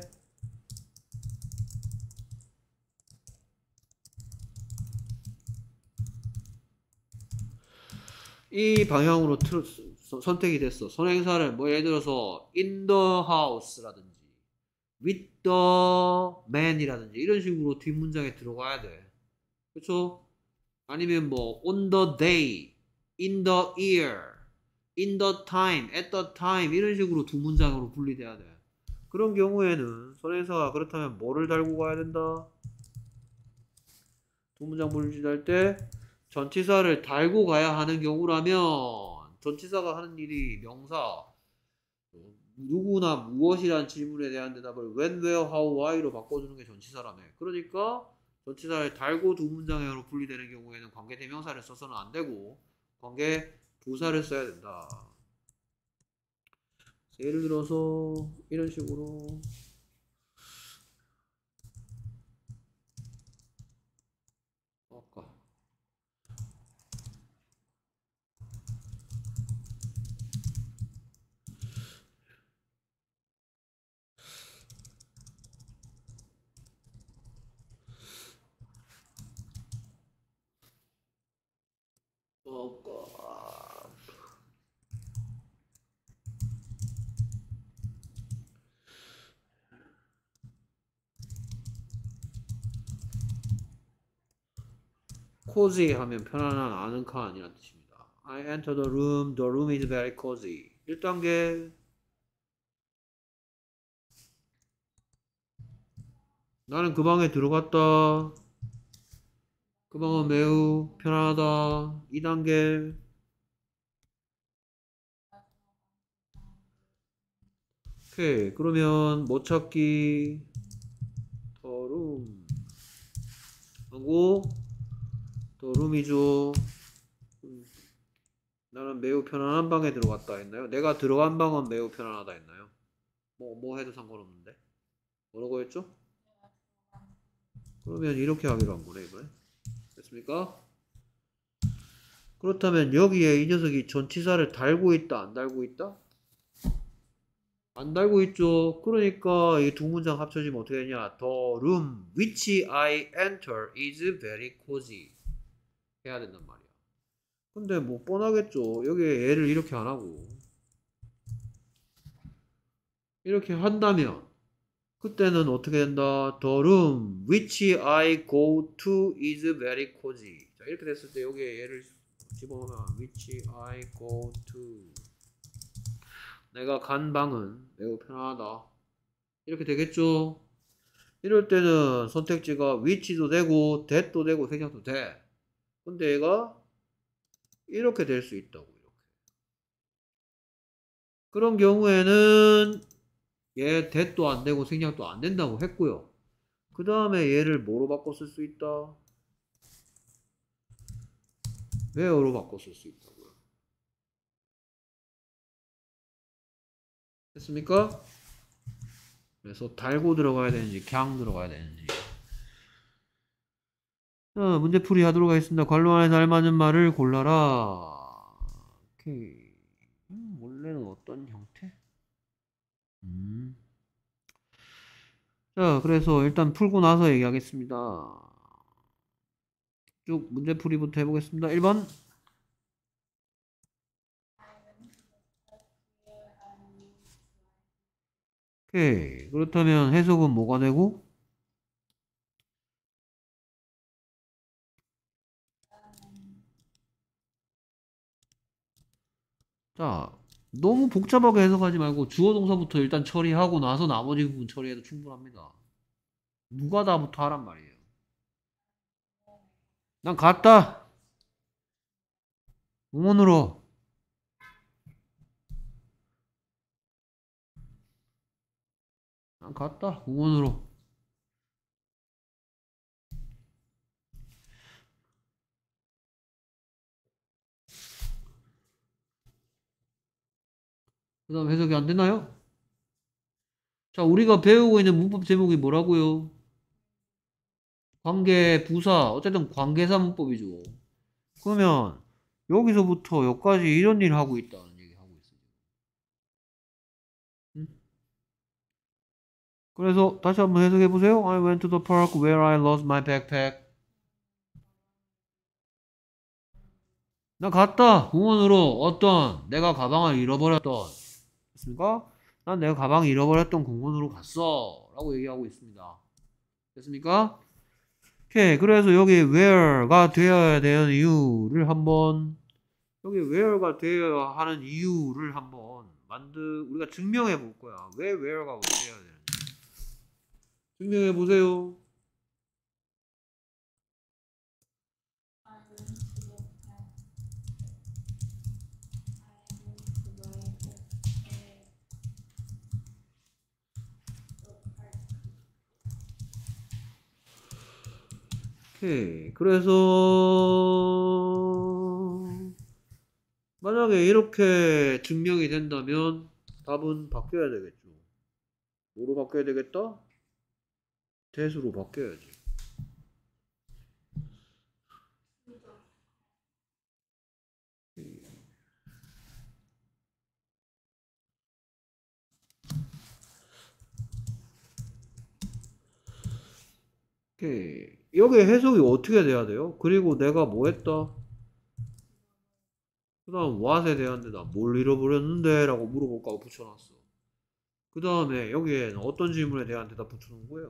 이 방향으로 선택이 됐어. 선행사를 뭐 예를 들어서 in the house라든지 with the man이라든지 이런 식으로 뒷문장에 들어가야 돼. 그렇죠? 아니면 뭐 on the day, in the year, in the time, at the time 이런 식으로 두 문장으로 분리돼야 돼. 그런 경우에는 선행사가 그렇다면 뭐를 달고 가야 된다? 두 문장 분리할 때 전치사를 달고 가야 하는 경우라면 전치사가 하는 일이 명사 누구나 무엇이란 질문에 대한 대답을 when, where, how, why로 바꿔주는 게 전치사라며. 그러니까 전치사를 달고 두 문장으로 분리되는 경우에는 관계대명사를 써서는 안 되고 관계부사를 써야 된다. 예를 들어서 이런 식으로 아까 cozy 하면 편안한 아늑한이라는 뜻입니다. I enter the room is very cozy. 1단계 나는 그 방에 들어갔다. 그 방은 매우 편안하다. 2단계 오케이. 그러면 뭐 찾기 the room 하고 the room이죠. 나는 매우 편안한 방에 들어갔다 했나요? 내가 들어간 방은 매우 편안하다 했나요? 뭐 해도 상관없는데 뭐라고 했죠? 그러면 이렇게 하기로 한 거네 이번에. 됐습니까? 그렇다면 여기에 이 녀석이 전치사를 달고 있다 안 달고 있다? 안 달고 있죠. 그러니까 이 두 문장 합쳐지면 어떻게 되냐? The room which I enter is very cozy 해야 된단 말이야. 근데 뭐 뻔하겠죠. 여기에 얘를 이렇게 안 하고 이렇게 한다면 그때는 어떻게 된다? The room which I go to is very cozy. 자, 이렇게 됐을 때 여기에 얘를 집어넣으면 which I go to 내가 간 방은 매우 편안하다. 이렇게 되겠죠? 이럴 때는 선택지가 which도 되고 that도 되고 생략도 돼. 근데 얘가 이렇게 될 수 있다고. 이렇게. 그런 경우에는 얘 that도 안 되고 생략도 안 된다고 했고요. 그 다음에 얘를 뭐로 바꿔 쓸 수 있다? where로 바꿔 쓸 수 있다고요. 됐습니까? 그래서 달고 들어가야 되는지 그냥 들어가야 되는지 자, 문제풀이 하도록 하겠습니다. 관로 안에서 알맞은 말을 골라라. 오케이. 원래 원래는 어떤 형태? 자, 그래서 일단 풀고 나서 얘기하겠습니다. 쭉 문제풀이부터 해보겠습니다. 1번. 오케이. 그렇다면 해석은 뭐가 되고? 자, 너무 복잡하게 해석하지 말고 주어 동사부터 일단 처리하고 나서 나머지 부분 처리해도 충분합니다. 누가 다부터 하란 말이에요. 난 갔다. 응원으로. 난 갔다. 응원으로. 그 다음 해석이 안 되나요? 자, 우리가 배우고 있는 문법 제목이 뭐라고요? 관계, 부사, 어쨌든 관계사 문법이죠. 그러면 여기서부터 여기까지 이런 일 하고 있다는 얘기 하고 있어요. 응? 그래서 다시 한번 해석해 보세요. I went to the park where I lost my backpack. 나 갔다. 공원으로 어떤 내가 가방을 잃어버렸던. 됐습니까? 난 내가 가방을 잃어버렸던 공원으로 갔어. 라고 얘기하고 있습니다. 됐습니까? 오케이. 그래서 여기 where가 되어야 되는 이유를 한번 여기 where가 되어야 하는 이유를 한번 우리가 증명해 볼 거야. 왜 where가 되어야 되는지. 증명해 보세요. 오케이. 그래서 만약에 이렇게 증명이 된다면 답은 바뀌어야 되겠죠. 뭐로 바뀌어야 되겠다? 대수로 바뀌어야지. 오케이. 여기 해석이 어떻게 돼야 돼요? 그리고 내가 뭐 했다? 그 다음 what에 대한 데다 뭘 잃어버렸는데? 라고 물어볼까 붙여놨어. 그 다음에 여기에는 어떤 질문에 대한 대답 붙여놓은 거예요?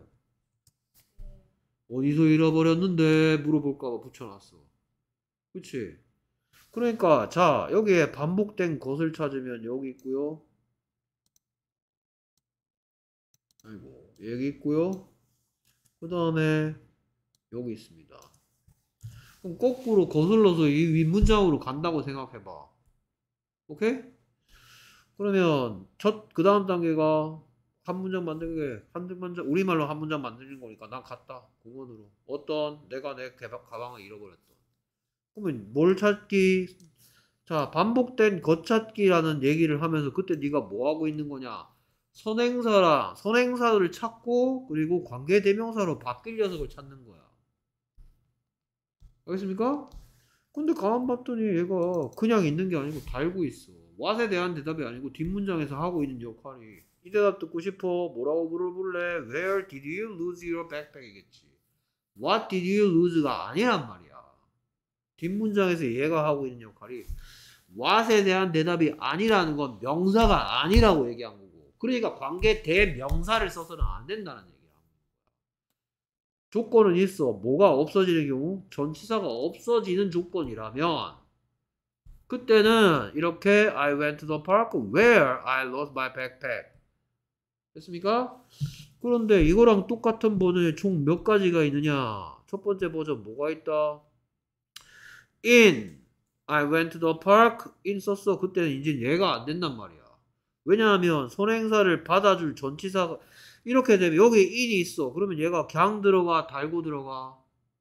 어디서 잃어버렸는데? 물어볼까 붙여놨어. 그치? 그러니까 자 여기에 반복된 것을 찾으면 여기 있고요. 아이고 여기 있고요. 그 다음에 여기 있습니다. 그럼 거꾸로 거슬러서 이 윗문장으로 간다고 생각해봐. 오케이? 그러면 그 다음 단계가 한 문장 만들게 우리말로 한 문장 만드는 거니까 난 갔다 공원으로 어떤 내가 내 가방을 잃어버렸던. 그러면 뭘 찾기? 자 반복된 것 찾기라는 얘기를 하면서 그때 네가 뭐 하고 있는 거냐? 선행사를 찾고 그리고 관계대명사로 바뀔 녀석을 찾는 거야. 알겠습니까? 근데 가만 봤더니 얘가 그냥 있는 게 아니고 달고 있어. what에 대한 대답이 아니고 뒷문장에서 하고 있는 역할이 이 대답 듣고 싶어? 뭐라고 물어볼래? Where did you lose your backpack? 이겠지. What did you lose가 아니란 말이야. 뒷문장에서 얘가 하고 있는 역할이 what에 대한 대답이 아니라는 건 명사가 아니라고 얘기한 거고 그러니까 관계 대명사를 써서는 안 된다는 얘기야. 조건은 있어. 뭐가 없어지는 경우? 전치사가 없어지는 조건이라면 그때는 이렇게 I went to the park where I lost my backpack. 됐습니까? 그런데 이거랑 똑같은 버전에 총 몇 가지가 있느냐? 첫 번째 버전 뭐가 있다? in I went to the park in 썼어. 그때는 이제 얘가 안 된단 말이야. 왜냐하면 선행사를 받아줄 전치사가 이렇게 되면 여기 in이 있어. 그러면 얘가 그냥 들어가 달고 들어가.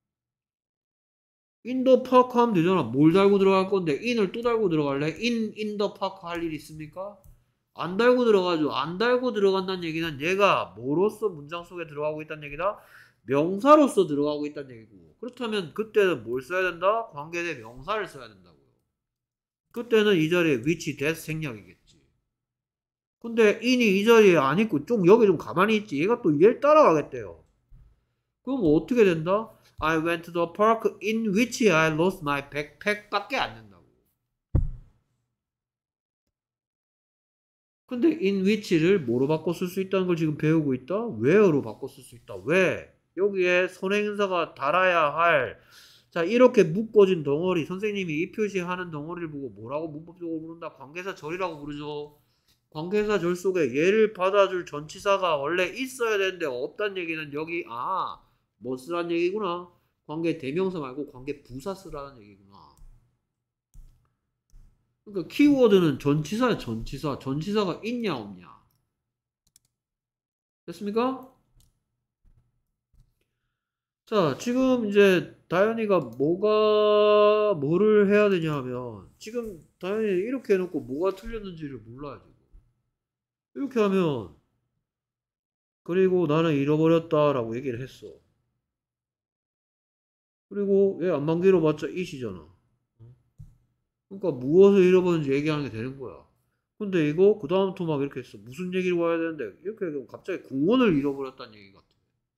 in the park 하면 되잖아. 뭘 달고 들어갈 건데 in을 또 달고 들어갈래? in the park 할 일 있습니까? 안 달고 들어가죠. 안 달고 들어간다는 얘기는 얘가 뭐로서 문장 속에 들어가고 있다는 얘기다? 명사로서 들어가고 있다는 얘기고 그렇다면 그때는 뭘 써야 된다? 관계대 명사를 써야 된다고요. 그때는 이 자리에 which, that 생략이겠지. 근데 in이 이 자리에 안 있고 좀 여기 좀 가만히 있지. 얘가 또 얘를 따라가겠대요. 그럼 어떻게 된다? I went to the park in which I lost my backpack 밖에 안 된다고. 근데 in which를 뭐로 바꿔 쓸 수 있다는 걸 지금 배우고 있다? where로 바꿔 쓸 수 있다. 왜? 여기에 선행사가 달아야 할, 자, 이렇게 묶어진 덩어리, 선생님이 이 표시하는 덩어리를 보고 뭐라고 문법적으로 부른다? 관계사절이라고 부르죠. 관계사절 속에 얘를 받아줄 전치사가 원래 있어야 되는데 없다는 얘기는 여기, 뭐 쓰라는 얘기구나. 관계 대명사 말고 관계 부사 쓰라는 얘기구나. 그러니까 키워드는 전치사야, 전치사. 전치사가 있냐, 없냐. 됐습니까? 자, 지금 이제 다현이가 뭐를 해야 되냐 하면, 지금 다현이 이렇게 해놓고 뭐가 틀렸는지를 몰라요, 지금. 이렇게 하면, 그리고 나는 잃어버렸다라고 얘기를 했어. 그리고 얘 안만기로 봤자 이시잖아. 그러니까 무엇을 잃어버렸는지 얘기하는 게 되는 거야. 근데 이거 그 다음부터 막 이렇게 했어. 무슨 얘기를 와야 되는데 이렇게 하면 갑자기 궁원을 잃어버렸다는 얘기 같아.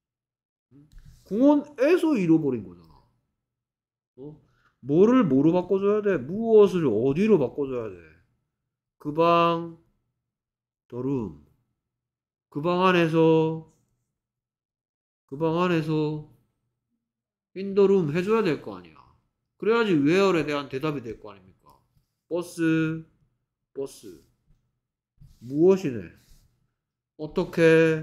궁원에서 잃어버린 거잖아. 어? 뭐로 바꿔줘야 돼? 무엇을 어디로 바꿔줘야 돼? 그 방, the room. 그 방 안에서, 그 방 안에서 in the room 해줘야 될 거 아니야. 그래야지 where에 대한 대답이 될 거 아닙니까? 버스, 버스. 무엇이네? 어떻게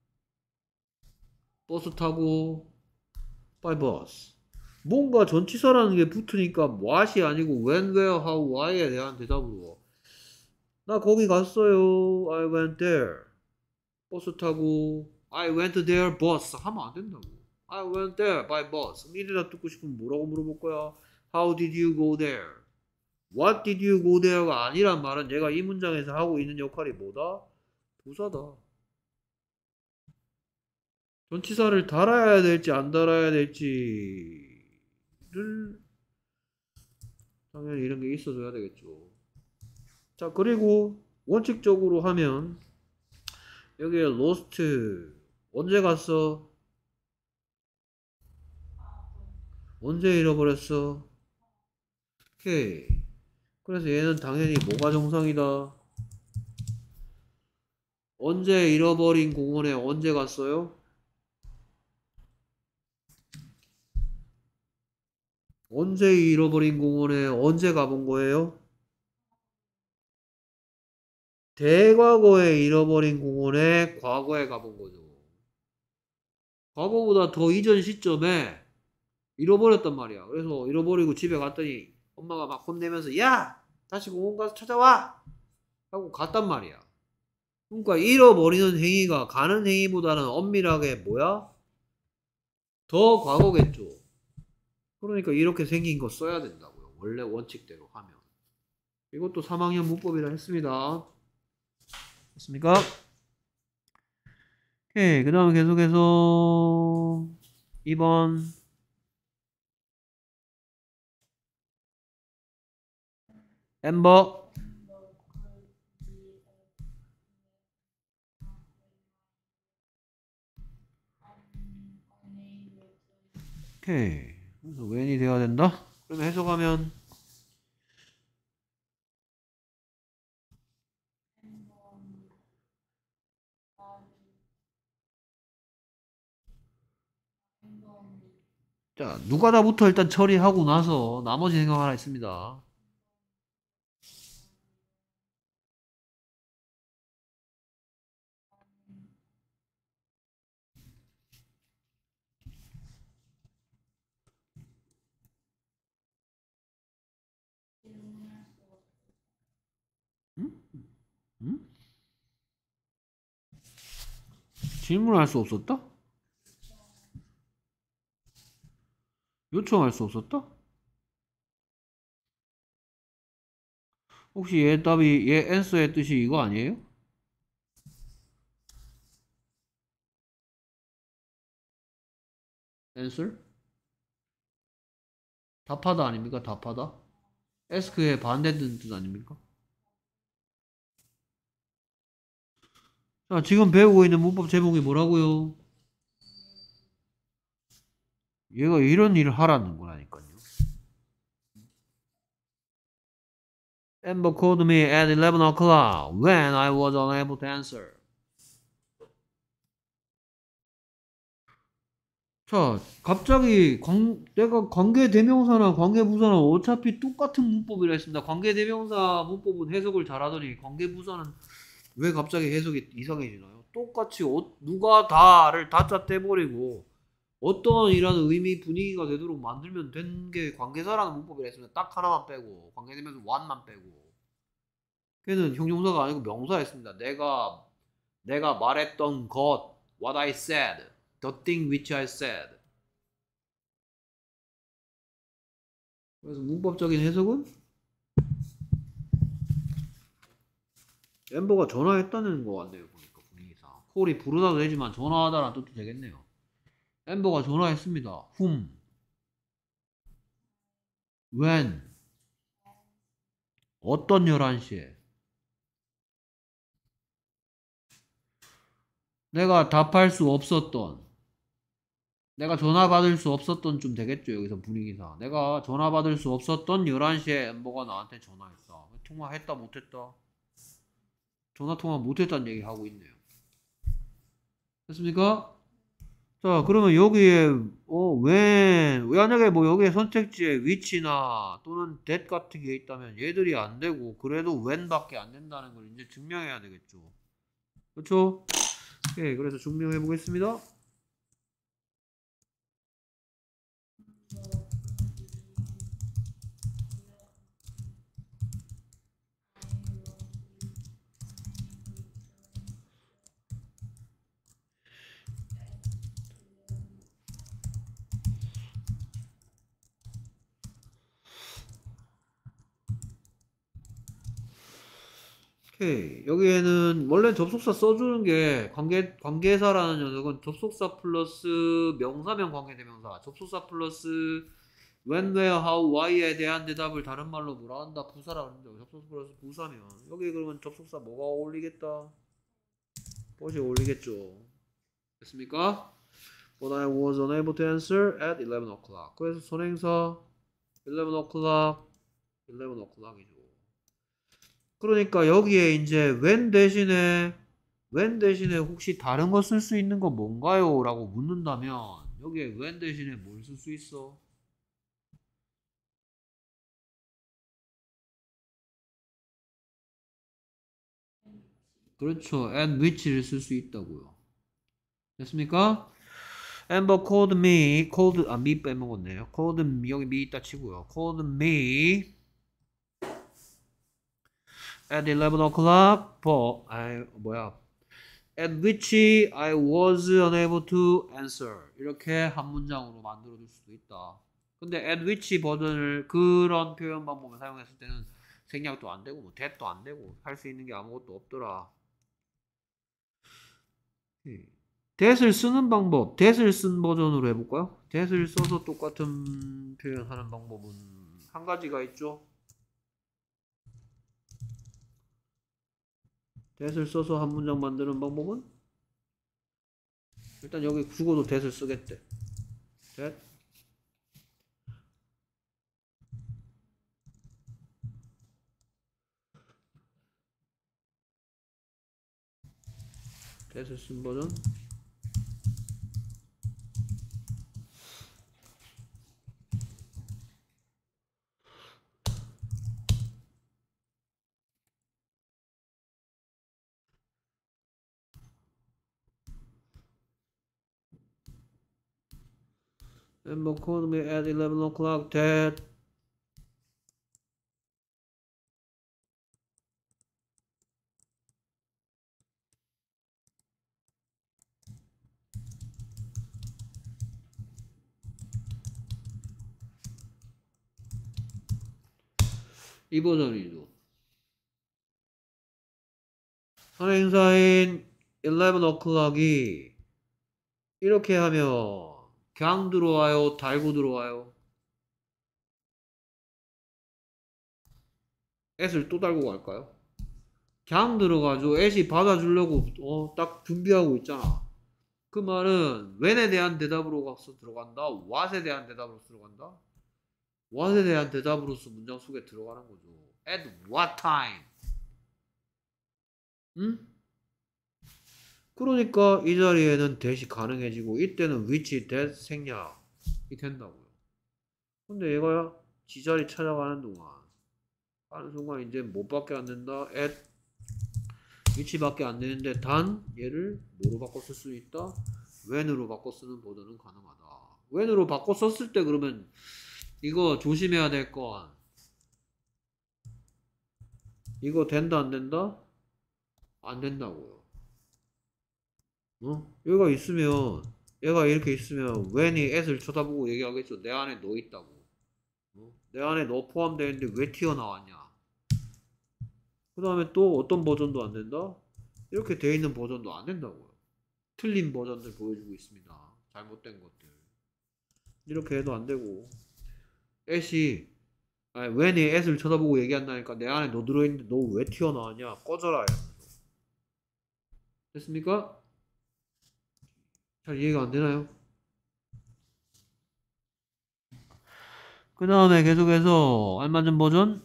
버스 타고 by bus. 뭔가 전치사라는 게 붙으니까 what이 아니고 when, where, how, why에 대한 대답으로 나 거기 갔어요. I went there. 버스 타고 I went there bus 하면 안 된다고. I went there by bus. 이래다 듣고 싶으면 뭐라고 물어볼 거야? How did you go there? What did you go there가 아니란 말은 얘가 이 문장에서 하고 있는 역할이 뭐다? 부사다. 전치사를 달아야 될지 안 달아야 될지를 당연히 이런 게 있어줘야 되겠죠. 자, 그리고 원칙적으로 하면 여기에 lost 언제 갔어? 언제 잃어버렸어? 오케이. 그래서 얘는 당연히 뭐가 정상이다? 언제 잃어버린 공원에 언제 갔어요? 언제 잃어버린 공원에 언제 가본 거예요? 대과거에 잃어버린 공원에 과거에 가본 거죠. 과거보다 더 이전 시점에 잃어버렸단 말이야. 그래서 잃어버리고 집에 갔더니 엄마가 막 혼내면서 야! 다시 공원 가서 찾아와! 하고 갔단 말이야. 그러니까 잃어버리는 행위가 가는 행위보다는 엄밀하게 뭐야? 더 과거겠죠. 그러니까 이렇게 생긴 거 써야 된다고요. 원래 원칙대로 하면. 이것도 3학년 문법이라 했습니다. 됐습니까? 오케이. 그 다음에 계속해서 2번. 엠버. 오케이. 그래서 when이 돼야 된다? 그러면 해석하면 자, 누가다부터 일단 처리하고 나서 나머지 생각 하나 있습니다. 응? 응? 질문할 수 없었다? 요청할 수 없었다? 혹시 얘 답이 얘 answer의 뜻이 이거 아니에요? answer? 답하다 아닙니까? 답하다? ask의 반대되는 뜻 아닙니까? 자, 지금 배우고 있는 문법 제목이 뭐라고요? 얘가 이런 일을 하라는 거라니까요. Amber called me at 11 o'clock when I was unable to answer. 자, 갑자기 내가 관계대명사나 관계부사는 어차피 똑같은 문법이라 했습니다. 관계대명사 문법은 해석을 잘하더니 관계부사는 왜 갑자기 해석이 이상해지나요? 똑같이 누가 다를 다짜 떼버리고 어떤 이라는 의미 분위기가 되도록 만들면 된 게 관계사라는 문법이라 했습니다. 딱 하나만 빼고 관계대명사 one만 빼고 걔는 형용사가 아니고 명사였습니다. 내가 말했던 것 what I said the thing which I said. 그래서 문법적인 해석은 엠버가 전화했다는 거 같네요. 보니까 분위기상 콜이 부르다도 되지만 전화하다라는 뜻도 되겠네요. 엠버가 전화했습니다. whom, when, 어떤 11시에. 내가 답할 수 없었던, 내가 전화 받을 수 없었던 좀 되겠죠. 여기서 분위기상 내가 전화 받을 수 없었던 11시에 엠버가 나한테 전화했다. 통화했다 못했다? 전화 통화 못했다는 얘기 하고 있네요. 됐습니까? 자, 그러면 여기에 when 만약에 뭐 여기에 선택지에 which나 또는 that 같은 게 있다면 얘들이 안 되고 그래도 when밖에 안 된다는 걸 이제 증명해야 되겠죠. 그렇죠? 오케이, 그래서 증명해 보겠습니다. 오케이. 여기에는 원래 접속사 써주는 게 관계사라는 녀석은 접속사 플러스 명사면 관계대명사, 접속사 플러스 when, where, how, why에 대한 대답을 다른 말로 뭐라 한다? 부사라 그러는데 접속사 플러스 부사면 여기 그러면 접속사 뭐가 어울리겠다? 뭐이 어울리겠죠. 됐습니까? But I was unable to answer at 11 o'clock. 그래서 선행사 11 o'clock, 11 o'clock이죠. 그러니까 여기에 이제 when 대신에 혹시 다른 거 쓸 수 있는 거 뭔가요? 라고 묻는다면 여기에 when 대신에 뭘 쓸 수 있어? 그렇죠. at which를 쓸 수 있다고요. 됐습니까? Amber called me, me 빼먹었네요. called me, 여기 me 있다 치고요. called me at 11 o'clock, at which I was unable to answer. 이렇게 한 문장으로 만들어 줄 수도 있다. 근데 at which 버전을 그런 표현 방법을 사용했을 때는 생략도 안 되고 뭐 that도 안 되고 할 수 있는 게 아무것도 없더라. that을 쓰는 방법, that을 쓴 버전으로 해볼까요? that을 써서 똑같은 표현하는 방법은 한 가지가 있죠. that을 써서 한 문장 만드는 방법은 일단 여기 죽어도 that을 쓰겠대. that that을 쓴 버전. Amber called me at 11 o'clock that 이 버전이죠. 선행사인 11 o'clock이 이렇게 하면 그냥 들어와요? 달고 들어와요? at을 또 달고 갈까요? 그냥 들어가죠. at이 받아주려고 딱 준비하고 있잖아. 그 말은 when에 대한 대답으로서 들어간다. what에 대한 대답으로 들어간다. what에 대한 대답으로서 문장 속에 들어가는 거죠. at what time. 응? 그러니까 이 자리에는 that이 가능해지고 이때는 which, that 생략이 된다고요. 근데 얘가 지자리 찾아가는 동안 하는 순간 이제 뭐밖에 안 된다. at which밖에 안 되는데 단 얘를 뭐로 바꿔 쓸 수 있다. when으로 바꿔 쓰는 버전은 가능하다. when으로 바꿔 썼을 때 그러면 이거 조심해야 될 건 이거 된다 안 된다? 안 된다고요. 얘가 있으면 얘가 이렇게 있으면 when이 at을 쳐다보고 얘기하겠죠. 내 안에 너 있다고. 내 안에 너 포함되어 있는데 왜 튀어나왔냐. 그 다음에 또 어떤 버전도 안 된다? 이렇게 돼 있는 버전도 안 된다고요. 틀린 버전들 보여주고 있습니다. 잘못된 것들. 이렇게 해도 안 되고 when이 at을 쳐다보고 얘기한다니까 내 안에 너 들어있는데 너 왜 튀어나왔냐. 꺼져라. 됐습니까? 잘 이해가 안 되나요? 그 다음에 계속해서 알맞은 버전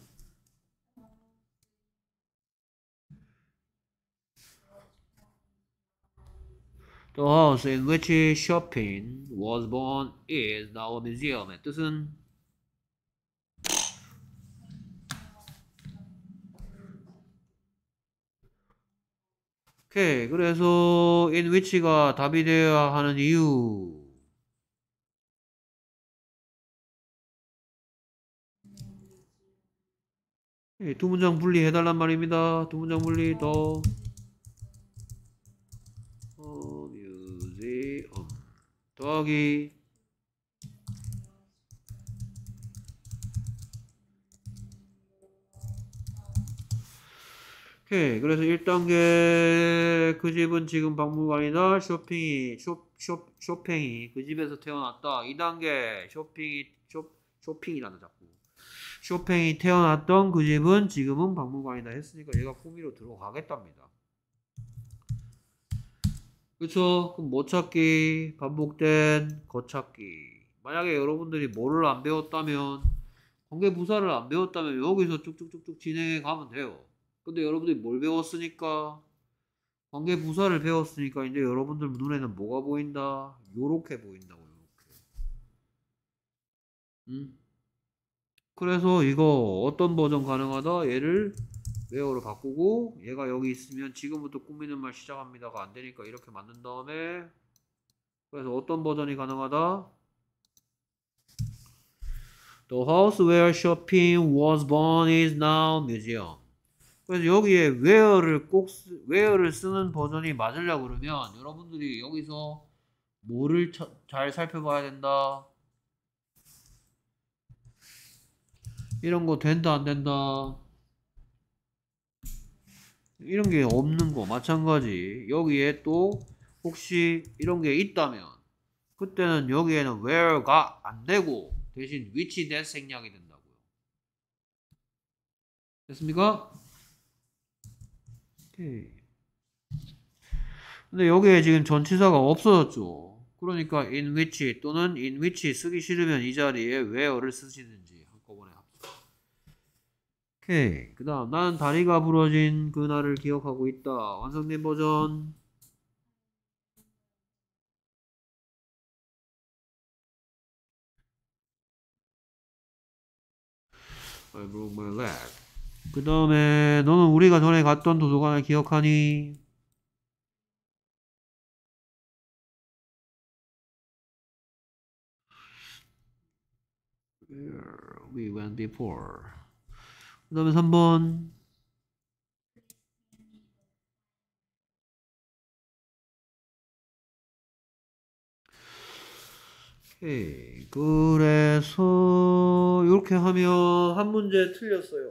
The house in which Chopin was born is now a museum의 뜻은 오케이. 그래서 in which가 답이 되어야 하는 이유 두 문장 분리 해달란 말입니다. 두 문장 분리 더 museum 더하기 오케이. 그래서 1단계 그 집은 지금 박물관이다. 쇼팽이 그 집에서 태어났다. 2단계 쇼핑이란다 자꾸. 쇼팽이 태어났던 그 집은 지금은 박물관이다 했으니까 얘가 품위로 들어가겠답니다. 그쵸? 그럼 뭐 찾기? 반복된 거찾기. 만약에 여러분들이 뭐를 안 배웠다면 관계부사를 안 배웠다면 여기서 쭉쭉쭉쭉 진행해 가면 돼요. 근데 여러분들이 뭘 배웠으니까 관계부사를 배웠으니까 이제 여러분들 눈에는 뭐가 보인다? 요렇게 보인다고 요렇게. 그래서 이거 어떤 버전 가능하다? 얘를 where로 바꾸고 얘가 여기 있으면 지금부터 꾸미는 말 시작합니다가 안 되니까 이렇게 만든 다음에 그래서 어떤 버전이 가능하다? The house where Chopin was born is now museum. 그래서 여기에 where를 쓰는 버전이 맞으려고 그러면 여러분들이 여기서 뭐를 잘 살펴봐야 된다? 이런 거 된다 안 된다? 이런 게 없는 거 마찬가지. 여기에 또 혹시 이런 게 있다면 그때는 여기에는 where가 안 되고 대신 which that 생략이 된다고요. 됐습니까? 오케이. 근데 여기에 지금 전치사가 없어졌죠. 그러니까 in which 또는 in which 쓰기 싫으면 이 자리에 where를 쓰시든지 한꺼번에 합시다. 오케이. 그 다음 나는 다리가 부러진 그날을 기억하고 있다. 완성된 버전. I broke my leg. 그 다음에 너는 우리가 전에 갔던 도서관을 기억하니? Where we went before. 그 다음에 3번. 오케이. 그래서 이렇게 하면 한 문제 틀렸어요.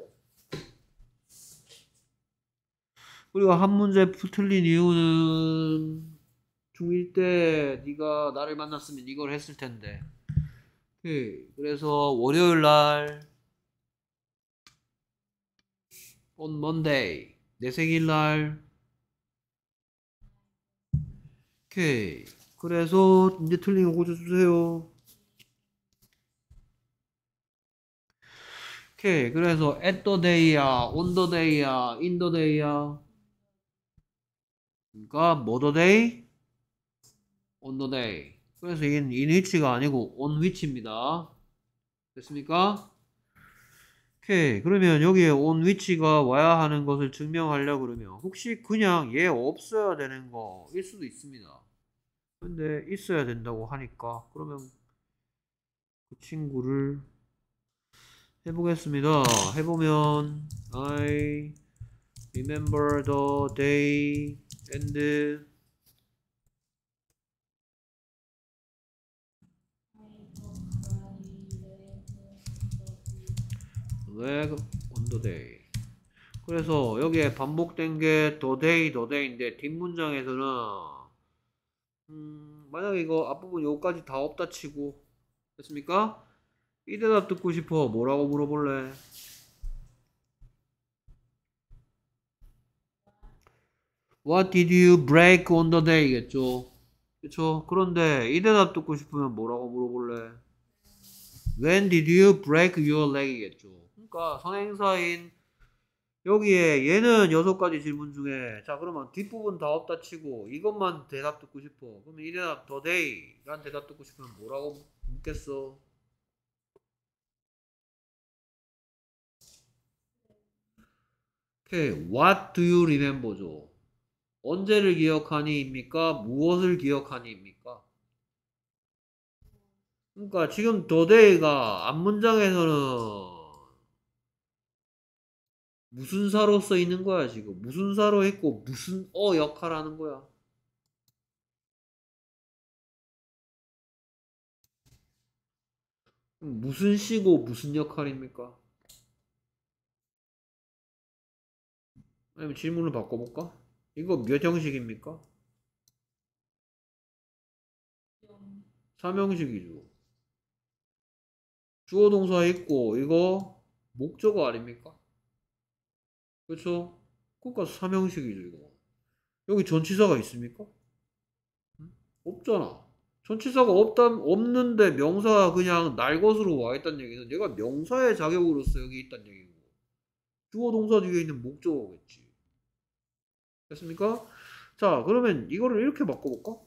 우리가 한 문제 틀린 이유는 중1 때 네가 나를 만났으면 이걸 했을 텐데. 오케이. 그래서 월요일 날 on Monday 내 생일날. 오케이. 그래서 이제 틀린 거 고쳐주세요. 오케이. 그래서 at the day야, on the day야, in the day야. 그러니까 뭐 the day? on the day. 그래서 이건 in which가 아니고 on which입니다. 됐습니까? 오케이. 그러면 여기에 on which가 와야 하는 것을 증명하려고 그러면 혹시 그냥 얘 없어야 되는 거일 수도 있습니다. 근데 있어야 된다고 하니까 그러면 그 친구를 해보겠습니다. 해보면 I remember the day and leg on the day. 그래서 여기에 반복된 게 the day인데 뒷문장에서는 만약에 이거 앞부분 요까지 다 없다 치고 됐습니까? 이 대답 듣고 싶어. 뭐라고 물어볼래? What did you break on the day? 겠죠? 그쵸? 그런데 이 대답 듣고 싶으면 뭐라고 물어볼래? When did you break your leg? 겠죠? 그러니까 선행사인 여기에 얘는 6가지 질문 중에 자 그러면 뒷부분 다 없다 치고 이것만 대답 듣고 싶어. 그러면 이 대답 the day 란 대답 듣고 싶으면 뭐라고 묻겠어? 오케이. What do you remember죠? 언제를 기억하니 입니까? 무엇을 기억하니 입니까? 그러니까 지금 the day가 앞문장에서는 무슨 사로 써 있는 거야 지금. 무슨 사로 했고 무슨 역할 하는 거야. 무슨 시고 무슨 역할입니까? 아니면 질문을 바꿔볼까? 이거 몇 형식입니까? 3형식이죠. 주어 동사 있고 이거 목적어 아닙니까? 그렇죠? 그러니까 3형식이죠 이거. 여기 전치사가 있습니까? 없잖아. 전치사가 없는데 명사가 그냥 날 것으로 와 있다는 얘기는 얘가 명사의 자격으로서 여기 있다는 얘기고 주어 동사 뒤에 있는 목적어겠지. 됐습니까? 자 그러면 이거를 이렇게 바꿔볼까?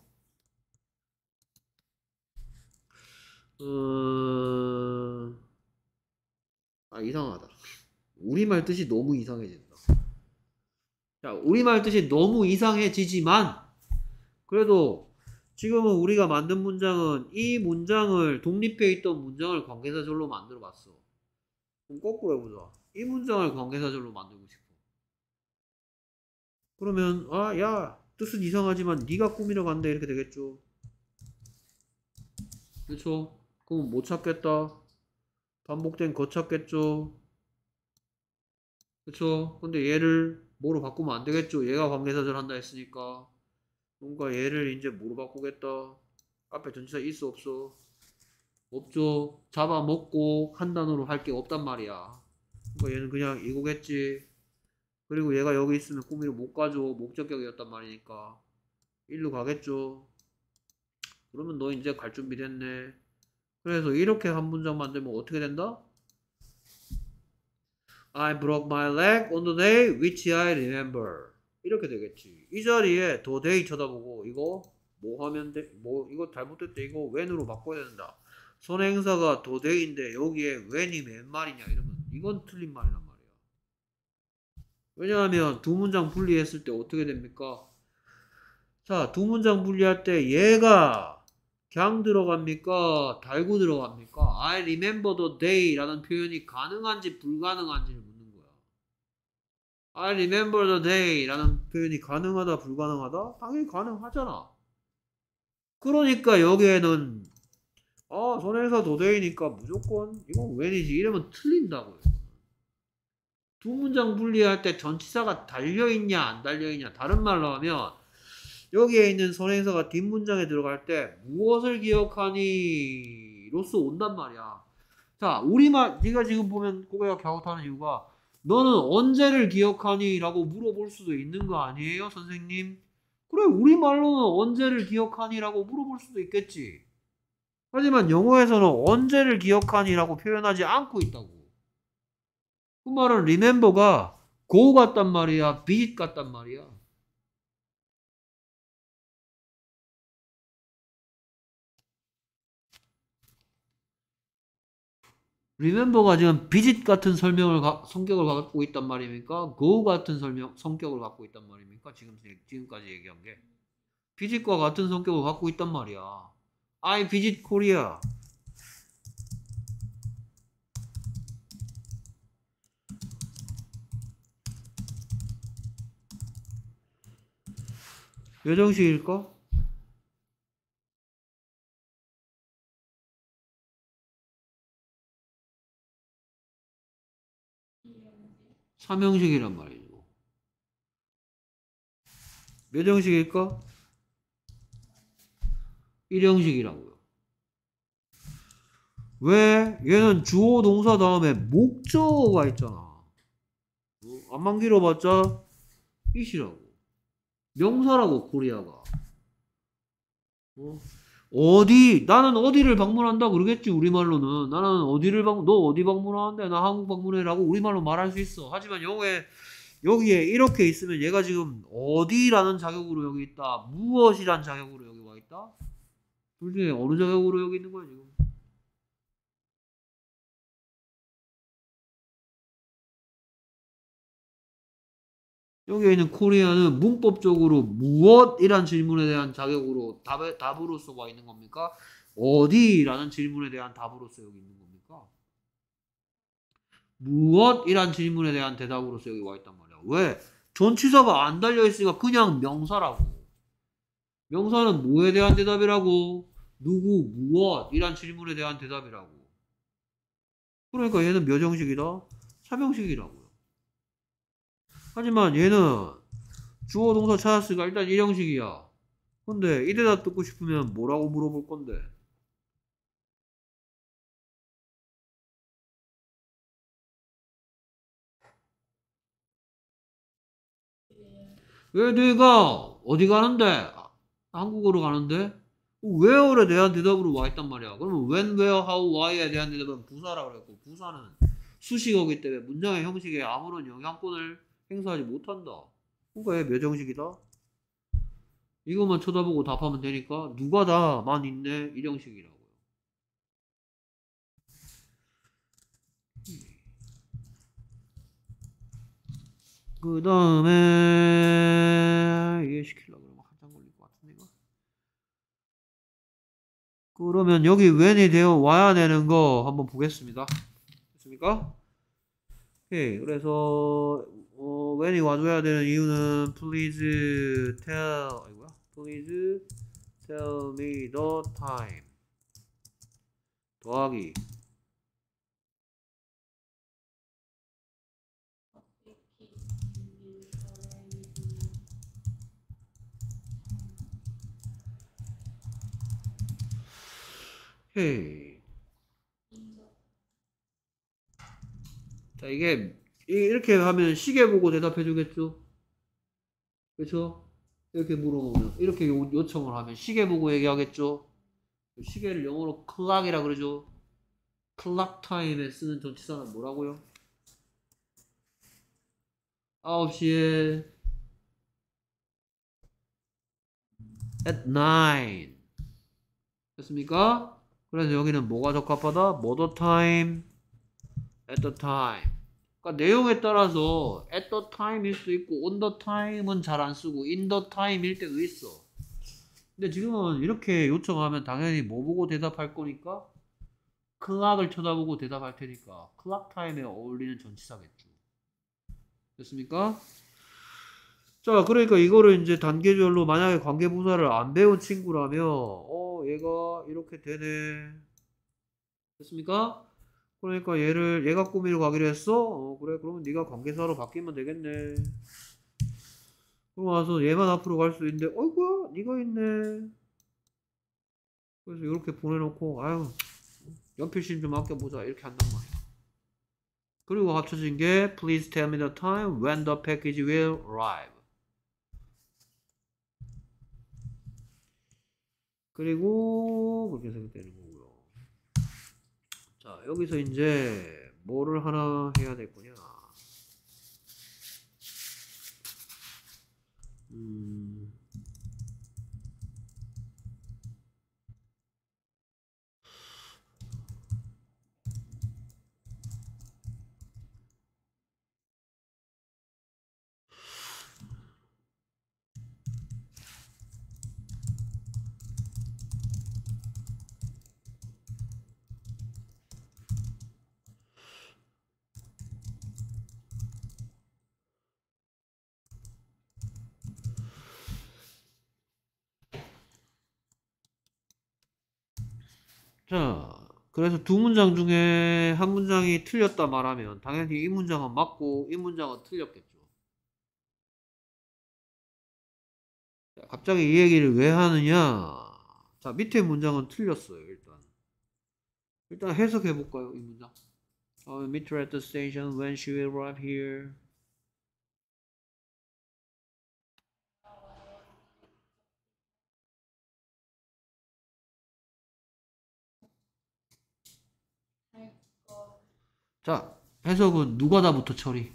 이상하다. 우리말 뜻이 너무 이상해진다. 자, 우리말 뜻이 너무 이상해지지만 그래도 지금은 우리가 만든 문장은 이 문장을 독립해 있던 문장을 관계사절로 만들어 봤어. 그럼 거꾸로 해보자. 이 문장을 관계사절로 만들고 싶어. 그러면 야 뜻은 이상하지만 네가 꾸미러 간대 이렇게 되겠죠. 그렇죠? 그럼 못 찾겠다. 반복된 거 찾겠죠. 그렇죠? 근데 얘를 뭐로 바꾸면 안 되겠죠. 얘가 관계사절 한다 했으니까. 뭔가 얘를 이제 뭐로 바꾸겠다. 앞에 전치사 있어 없어? 없죠. 잡아먹고 한 단어로 할 게 없단 말이야. 그러니까 얘는 그냥 이거겠지. 그리고 얘가 여기 있으면 꾸미러 못 가죠. 목적격이었단 말이니까. 일로 가겠죠. 그러면 너 이제 갈 준비 됐네. 그래서 이렇게 한 문장 만들면 어떻게 된다? I broke my leg on the day which I remember. 이렇게 되겠지. 이 자리에 the day 쳐다보고 이거 뭐 하면 돼? 뭐 이거 잘못됐대. 이거 when으로 바꿔야 된다. 선행사가 the day인데 여기에 when이 맨 말이냐 이러면 이건 틀린 말이란 말이야. 왜냐하면 두 문장 분리했을 때 어떻게 됩니까? 자, 두 문장 분리할 때 얘가 그냥 들어갑니까? 달고 들어갑니까? I remember the day 라는 표현이 가능한지 불가능한지를 묻는 거야. I remember the day 라는 표현이 가능하다 불가능하다? 당연히 가능하잖아. 그러니까 여기에는 선행사 the day니까 무조건 이건 when이지 이러면 틀린다고요. 두 문장 분리할 때 전치사가 달려있냐 안 달려있냐 다른 말로 하면 여기에 있는 선행사가 뒷문장에 들어갈 때 무엇을 기억하니 로써 온단 말이야. 자 우리말 네가 지금 보면 고개가 갸웃하는 이유가 너는 언제를 기억하니? 라고 물어볼 수도 있는 거 아니에요, 선생님? 그래, 우리말로는 언제를 기억하니? 라고 물어볼 수도 있겠지. 하지만 영어에서는 언제를 기억하니? 라고 표현하지 않고 있다고. 그 말은 remember가 go 같단 말이야, visit 같단 말이야. remember가 지금 visit 같은 성격을 갖고 있단 말입니까? go 같은 성격을 갖고 있단 말입니까? 지금까지 얘기한 게. visit과 같은 성격을 갖고 있단 말이야. I visit Korea. 몇 형식일까? 삼형식이란 말이죠. 몇 형식일까? 1형식이라고요. 왜? 얘는 주어 동사 다음에 목적어가 있잖아. 안만 길어봤자 이시라고. 명사라고 코리아가. 어디? 나는 어디를 방문한다 그러겠지 우리말로는. 나는 너 어디 방문하는데? 나 한국 방문해라고 우리말로 말할 수 있어. 하지만 영어에 여기에 이렇게 있으면 얘가 지금 어디라는 자격으로 여기 있다. 무엇이란 자격으로 여기 와 있다. 둘 중에 어느 자격으로 여기 있는 거야 지금? 여기에 있는 코리아는 문법적으로 무엇이란 질문에 대한 자격으로 답으로서 와 있는 겁니까? 어디라는 질문에 대한 답으로서 여기 있는 겁니까? 무엇이란 질문에 대한 대답으로서 여기 와 있단 말이야. 왜? 전치사가 안 달려 있으니까 그냥 명사라고. 명사는 뭐에 대한 대답이라고? 누구, 무엇이란 질문에 대한 대답이라고. 그러니까 얘는 몇 형식이다? 3형식이라고요. 하지만 얘는 주어 동사 찾았으니까 일단 1형식이야. 근데 이 대답 듣고 싶으면 뭐라고 물어볼 건데? 왜 내가 어디 가는데? 한국어로 가는데? where에 대한 대답으로 와 있단 말이야. 그러면 when, where, how, why에 대한 대답은 부사라고 그랬고 부사는 수식어기 때문에 문장의 형식에 아무런 영향권을 행사하지 못한다. 그러니까 얘 몇 형식이다? 이것만 쳐다보고 답하면 되니까 누가 다만 있네 1형식이라고요. 그 다음에 이해시키려고 그러면 한참 걸릴 것 같은데 이거. 그러면 여기 when이 되어 와야 되는 거 한번 보겠습니다. 됐습니까? 오케이. 그래서 when이 와줘야 되는 이유는 please tell me the time 더하기 오케이. 자 이게 이렇게 하면 시계 보고 대답해 주겠죠? 그렇죠? 이렇게 물어보면 이렇게 요청을 하면 시계 보고 얘기하겠죠? 시계를 영어로 clock이라 그러죠? clock time에 쓰는 전치사는 뭐라고요? 9시에 at 9 됐습니까? 그래서 여기는 뭐가 적합하다? more the time, at the time. 그러니까 내용에 따라서 at the time일 수도 있고 on the time은 잘 안 쓰고 in the time일 때도 있어. 근데 지금은 이렇게 요청하면 당연히 뭐 보고 대답할 거니까 clock을 쳐다보고 대답할 테니까 clock time에 어울리는 전치사겠죠. 됐습니까? 자, 그러니까 이거를 이제 단계별로 만약에 관계부사를 안 배운 친구라면 얘가 이렇게 되네. 됐습니까? 그러니까 얘가 꾸미러 가기로 했어? 그래, 그러면 네가 관계사로 바뀌면 되겠네. 그럼 와서 얘만 앞으로 갈 수 있는데 어이구야 네가 있네. 그래서 이렇게 보내놓고 아유 연필심 좀 아껴보자 이렇게 한단 말이야. 그리고 합쳐진 게 Please tell me the time when the package will arrive. 그리고 그렇게 생각되는 거고요. 자, 여기서 이제 뭐를 하나 해야 될 거냐? 자, 그래서 두 문장 중에 한 문장이 틀렸다 말하면 당연히 이 문장은 맞고 이 문장은 틀렸겠죠. 자, 갑자기 이 얘기를 왜 하느냐? 자, 밑에 문장은 틀렸어요, 일단. 일단 해석해 볼까요, 이 문장? Meet her at the station when she will arrive here. 자, 해석은 누가 다부터 처리?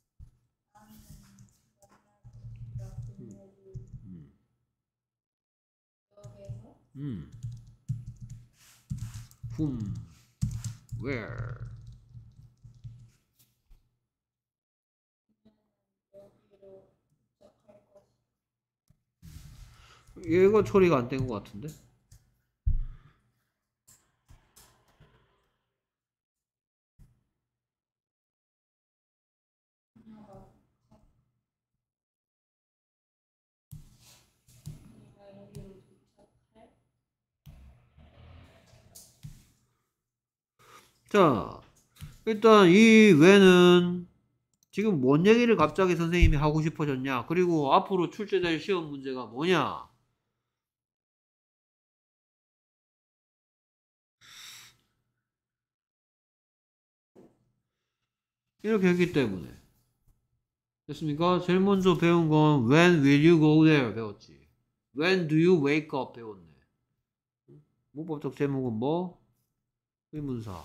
Whom, where. 얘가 처리가 안 된 것 같은데? 자, 일단 이 when은 지금 뭔 얘기를 갑자기 선생님이 하고 싶어졌냐? 그리고 앞으로 출제될 시험 문제가 뭐냐? 이렇게 했기 때문에. 됐습니까? 제일 먼저 배운 건 When will you go there? 배웠지. When do you wake up? 배웠네. 문법적 제목은 뭐? 의문사.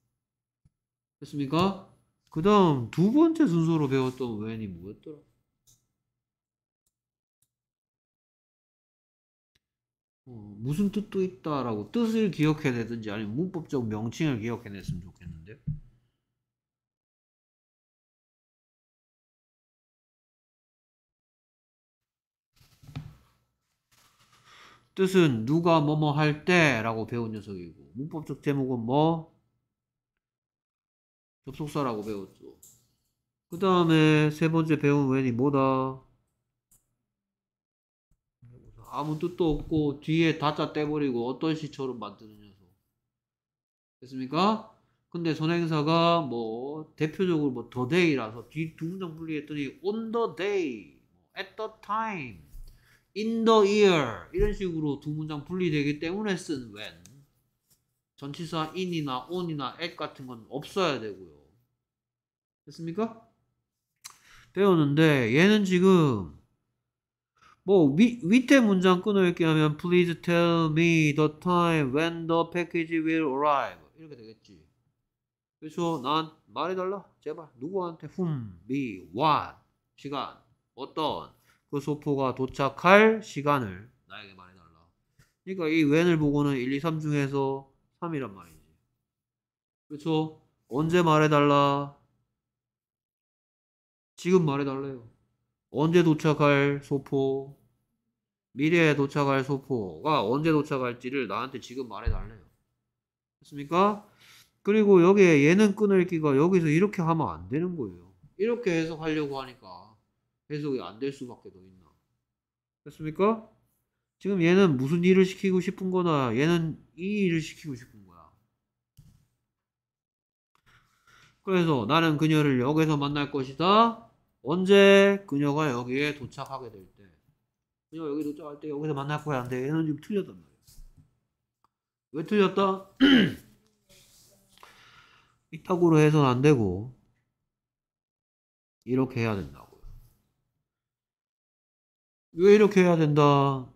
됐습니까? 그 다음 두 번째 순서로 배웠던 when이 뭐였더라? 무슨 뜻도 있다라고 뜻을 기억해내든지 아니면 문법적 명칭을 기억해냈으면 좋겠는데. 뜻은 누가 뭐뭐 할 때라고 배운 녀석이고 문법적 제목은 뭐? 접속사라고 배웠죠. 그 다음에 세 번째 배운 when이 뭐다? 아무 뜻도 없고 뒤에 다짜 떼버리고 어떤 시처럼 만드는 녀석. 됐습니까? 근데 선행사가 뭐 대표적으로 뭐 the day라서 뒤 두 문장 분리했더니 on the day, at the time, in the year 이런 식으로 두 문장 분리되기 때문에 쓴 when. 전치사 in이나 on이나 at 같은 건 없어야 되고요. 됐습니까? 배웠는데 얘는 지금 뭐 밑에 문장 끊어읽기 하면 Please tell me the time when the package will arrive 이렇게 되겠지. 그래서 난 말해달라 제발 누구한테 whom, be, what 시간 어떤 그 소포가 도착할 시간을 나에게 말해달라. 그러니까 이 when을 보고는 1, 2, 3 중에서 3이란 말이지. 그렇죠? 언제 말해달라? 지금 말해달래요. 언제 도착할 소포? 미래에 도착할 소포가 언제 도착할지를 나한테 지금 말해달래요. 됐습니까? 그리고 여기에 얘는 끊을기가 여기서 이렇게 하면 안 되는 거예요. 이렇게 해석하려고 하니까 해석이 안 될 수밖에 더 있나. 됐습니까? 지금 얘는 무슨 일을 시키고 싶은 거나 얘는 이 일을 시키고 싶은 거야. 그래서 나는 그녀를 역에서 만날 것이다. 언제 그녀가 여기에 도착하게 될 때. 그녀가 여기 도착할 때 여기서 만날 거야. 근데 얘는 지금 틀렸단 말이야. 왜 틀렸다? 이따구로 해서는 안 되고 이렇게 해야 된다고요. 왜 이렇게 해야 된다?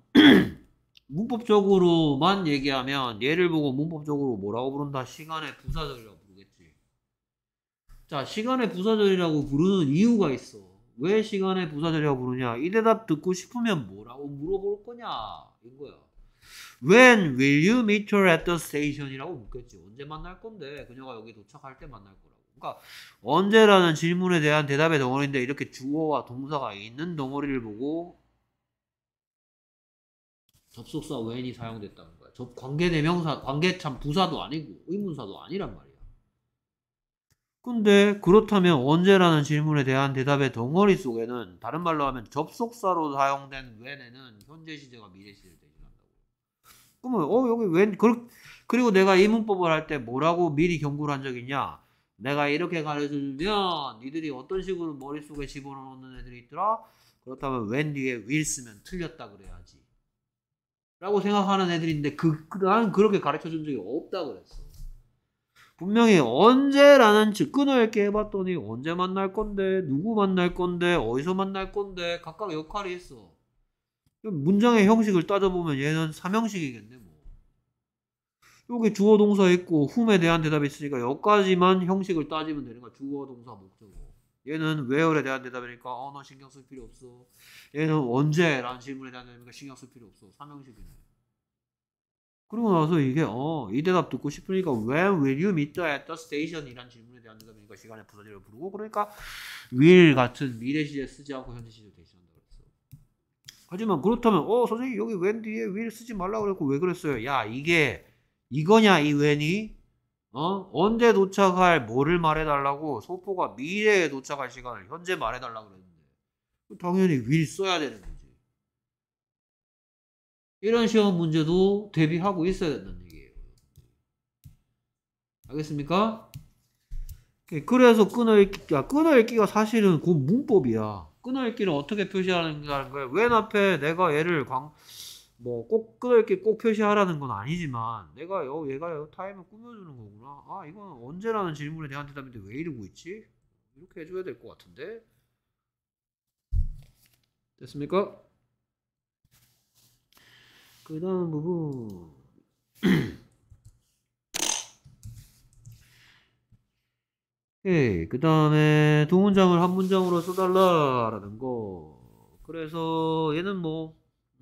문법적으로만 얘기하면 얘를 보고 문법적으로 뭐라고 부른다? 시간의 부사절이라고 부르겠지. 자, 시간의 부사절이라고 부르는 이유가 있어. 왜 시간의 부사절이라고 부르냐? 이 대답 듣고 싶으면 뭐라고 물어볼 거냐? 이거야. When will you meet her at the station? 이라고 묻겠지. 언제 만날 건데? 그녀가 여기 도착할 때 만날 거라고. 그러니까 언제라는 질문에 대한 대답의 덩어리인데 이렇게 주어와 동사가 있는 덩어리를 보고 접속사 when이 사용됐다는 거야. 관계대명사, 관계참 부사도 아니고 의문사도 아니란 말이야. 근데 그렇다면 언제라는 질문에 대한 대답의 덩어리 속에는 다른 말로 하면 접속사로 사용된 when에는 현재 시제가 미래 시제를 대신한다고. 그러면 여기 when 그리고 내가 이 문법을 할 때 뭐라고 미리 경고를 한 적 있냐? 내가 이렇게 가르쳐주면 니들이 어떤 식으로 머릿속에 집어넣는 애들이 있더라? 그렇다면 when 뒤에 will 쓰면 틀렸다 그래야지 라고 생각하는 애들인데 나는 그렇게 가르쳐준 적이 없다 그랬어. 분명히 언제라는 끊어 읽기 해봤더니 언제 만날 건데, 누구 만날 건데, 어디서 만날 건데 각각 역할이 있어. 문장의 형식을 따져보면 얘는 삼형식이겠네 뭐. 여기 주어 동사 있고 whom에 대한 대답이 있으니까 여기까지만 형식을 따지면 되는 거야. 주어 동사 목적어. 얘는 where에 대한 대답이니까 너 신경 쓸 필요 없어. 얘는 언제라는 질문에 대한 대답이니까 신경 쓸 필요 없어. 삼형식이네. 그러고 나서 이게 이 대답 듣고 싶으니까 when will you meet at the station? 이란 질문에 대한 대답이니까 시간의 부사절을 부르고 그러니까 will 같은 미래 시제 쓰지 않고 현재 시제 대신한다 그랬어. 하지만 그렇다면 선생님 여기 when 뒤에 will 쓰지 말라고 그랬고 왜 그랬어요? 야 이게 이거냐 이 when이? 언제 도착할 뭐를 말해달라고? 소포가 미래에 도착할 시간을 현재 말해달라고 그랬는데 당연히 will 써야 되는 거지. 이런 시험 문제도 대비하고 있어야 된다는 얘기예요. 알겠습니까? 그래서 끊어읽기가 사실은 그 문법이야. 끊어읽기를 어떻게 표시하는 거야? 웬 앞에 내가 얘를 꼭 끊어읽기 꼭 표시하라는 건 아니지만 내가 얘가 타임을 꾸며주는 거구나. 이건 언제라는 질문에 대한 대답인데 왜 이러고 있지? 이렇게 해줘야 될 것 같은데. 됐습니까? 그 다음 부분 그 다음에 두 문장을 한 문장으로 써달라라는 거. 그래서 얘는 뭐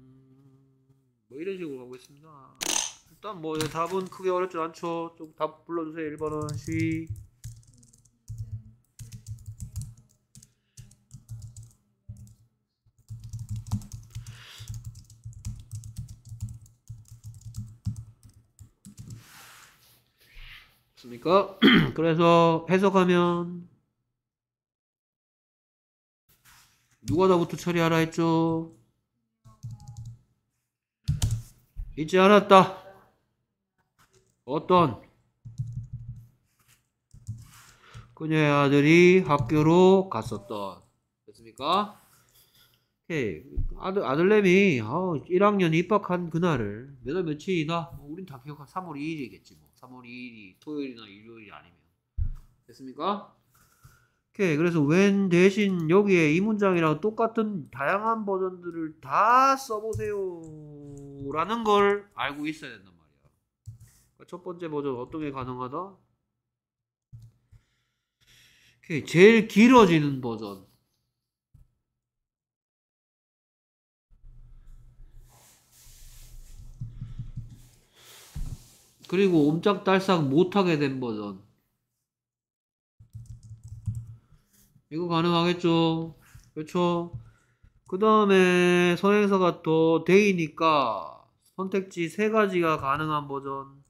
이런 식으로 가고 있습니다. 일단 답은 크게 어렵지 않죠. 좀 답 불러주세요. 1번은 시. 맞습니까? 그래서 해석하면 누가 다부터 처리하라 했죠? 잊지 않았다. 어떤 그녀의 아들이 학교로 갔었던. 됐습니까? 오케이. 아들내미 1학년 입학한 그날을 몇 월 며칠이다? 우린 다 기억한 3월 2일이겠지 뭐. 3월 2일이 토요일이나 일요일이 아니면. 됐습니까? 오케이. 그래서 when 대신 여기에 이 문장이랑 똑같은 다양한 버전들을 다 써보세요 라는 걸 알고 있어야 된단 말이야. 그러니까 첫 번째 버전 어떤 게 가능하다? 오케이. 제일 길어지는 버전. 그리고 옴짝달싹 못하게 된 버전. 이거 가능하겠죠? 그렇죠? 그 다음에 선행사가 더 데이니까 선택지 3가지가 가능한 버전.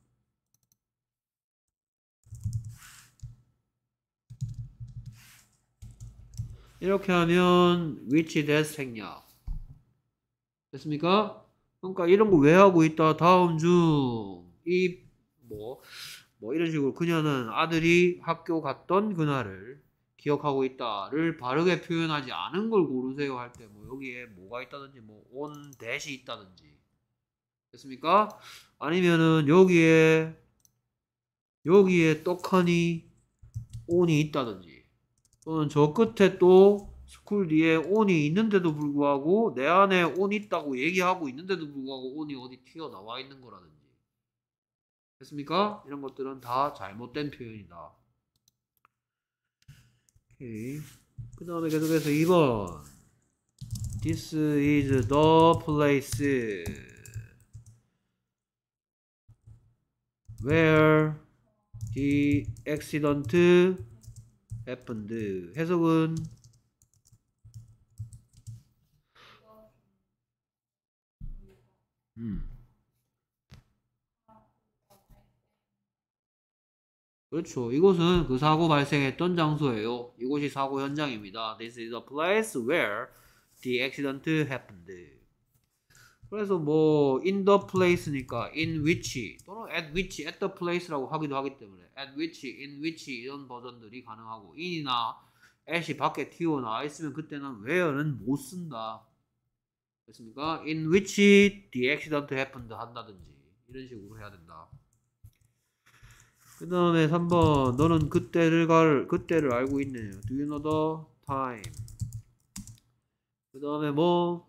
이렇게 하면 which that 생략. 됐습니까? 그러니까 이런 거 왜 하고 있다? 다음 중 이 이런 식으로 그녀는 아들이 학교 갔던 그날을 기억하고 있다를 바르게 표현하지 않은 걸 고르세요 할 때 여기에 뭐가 있다든지 on that이 있다든지. 됐습니까? 아니면은 여기에 떡하니 on이 있다든지. 또는 저 끝에 또 스쿨 뒤에 on이 있는데도 불구하고 내 안에 on 있다고 얘기하고 있는데도 불구하고 on이 어디 튀어나와 있는 거라든지. 됐습니까? 이런 것들은 다 잘못된 표현이다. 오케이. 그 다음에 계속해서 2번. This is the place where the accident happened. 해석은 그렇죠. 이곳은 그 사고 발생했던 장소예요. 이곳이 사고 현장입니다. This is the place where the accident happened. 그래서 뭐 in the place니까 in which 또는 at which, at the place라고 하기도 하기 때문에 at which, in which 이런 버전들이 가능하고 in이나 at이 밖에 튀어나와 있으면 그때는 where는 못 쓴다. 됐습니까? In which the accident happened 한다든지 이런 식으로 해야 된다. 그 다음에 3번 너는 그때를 알고 있네요. Do you know the time? 그 다음에 뭐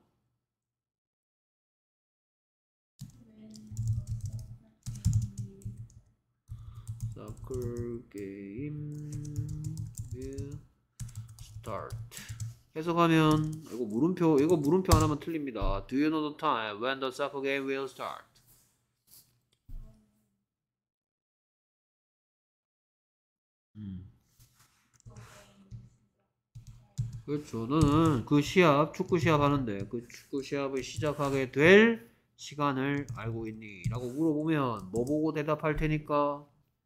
soccer game will start. 해석하면 이거 물음표 하나만 틀립니다. Do you know the time when the soccer game will start? 그렇죠. 너는 그 축구 시합 하는데 그 축구 시합을 시작하게 될 시간을 알고 있니? 라고 물어보면 뭐 보고 대답할 테니까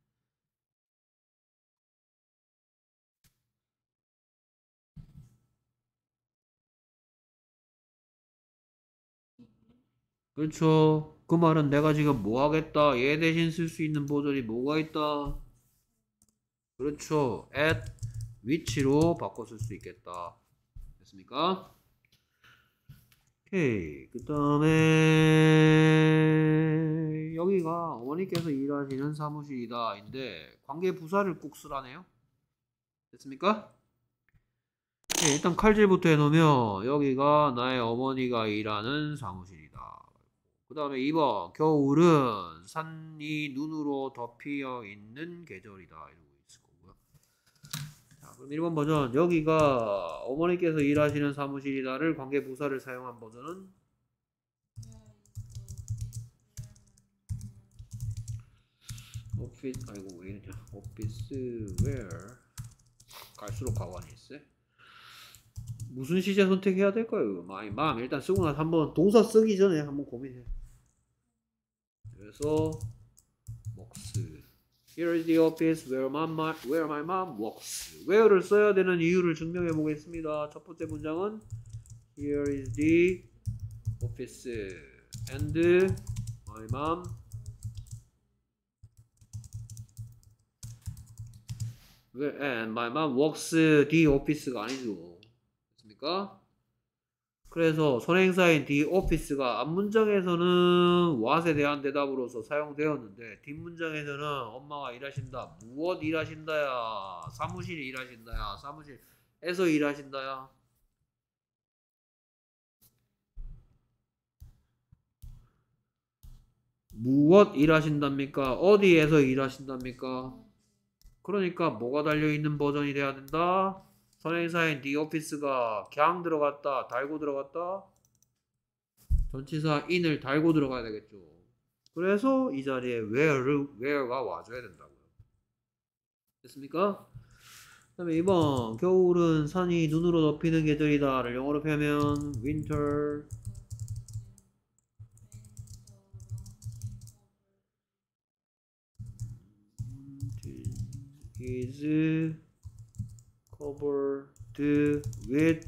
그렇죠. 그 말은 내가 지금 뭐 하겠다. 얘 대신 쓸 수 있는 버전이 뭐가 있다. 그렇죠. at which로 바꿔 쓸 수 있겠다. 됐습니까? 오케이. 그 다음에 여기가 어머니께서 일하시는 사무실이다 인데 관계 부사를 꼭 쓰라네요. 됐습니까? 네, 일단 칼질부터 해놓으면 여기가 나의 어머니가 일하는 사무실이다. 그 다음에 2번 겨울은 산이 눈으로 덮여 있는 계절이다. 이러고 있을 거고요. 자, 그럼 1번 버전 여기가 어머니께서 일하시는 사무실이다를 관계부사를 사용한 버전은 오피스 아이고 왜 이러냐 오피스 where 갈수록 가관이 있어. 무슨 시제 선택해야 될까요? My mom 일단 쓰고 나서 한번 동사 쓰기 전에 한번 고민해. 그래서 works. Here is the office where my mom works. where를 써야 되는 이유를 증명해 보겠습니다. 첫 번째 문장은 Here is the office and my mom and my mom works the office가 아니죠. 됐습니까? 그래서 선행사인 the office가 앞문장에서는 what에 대한 대답으로서 사용되었는데 뒷문장에서는 엄마가 일하신다. 무엇 일하신다야. 사무실 일하신다야. 사무실에서 일하신다야. 무엇 일하신답니까? 어디에서 일하신답니까? 그러니까 뭐가 달려있는 버전이 돼야 된다? 선행사인 the office가 그냥 들어갔다. 달고 들어갔다. 전치사 in을 달고 들어가야 되겠죠. 그래서 이 자리에 where가 와줘야 된다고요. 됐습니까? 그 다음에 2번 겨울은 산이 눈으로 덮이는 계절이다를 영어로 표현하면 winter is covered with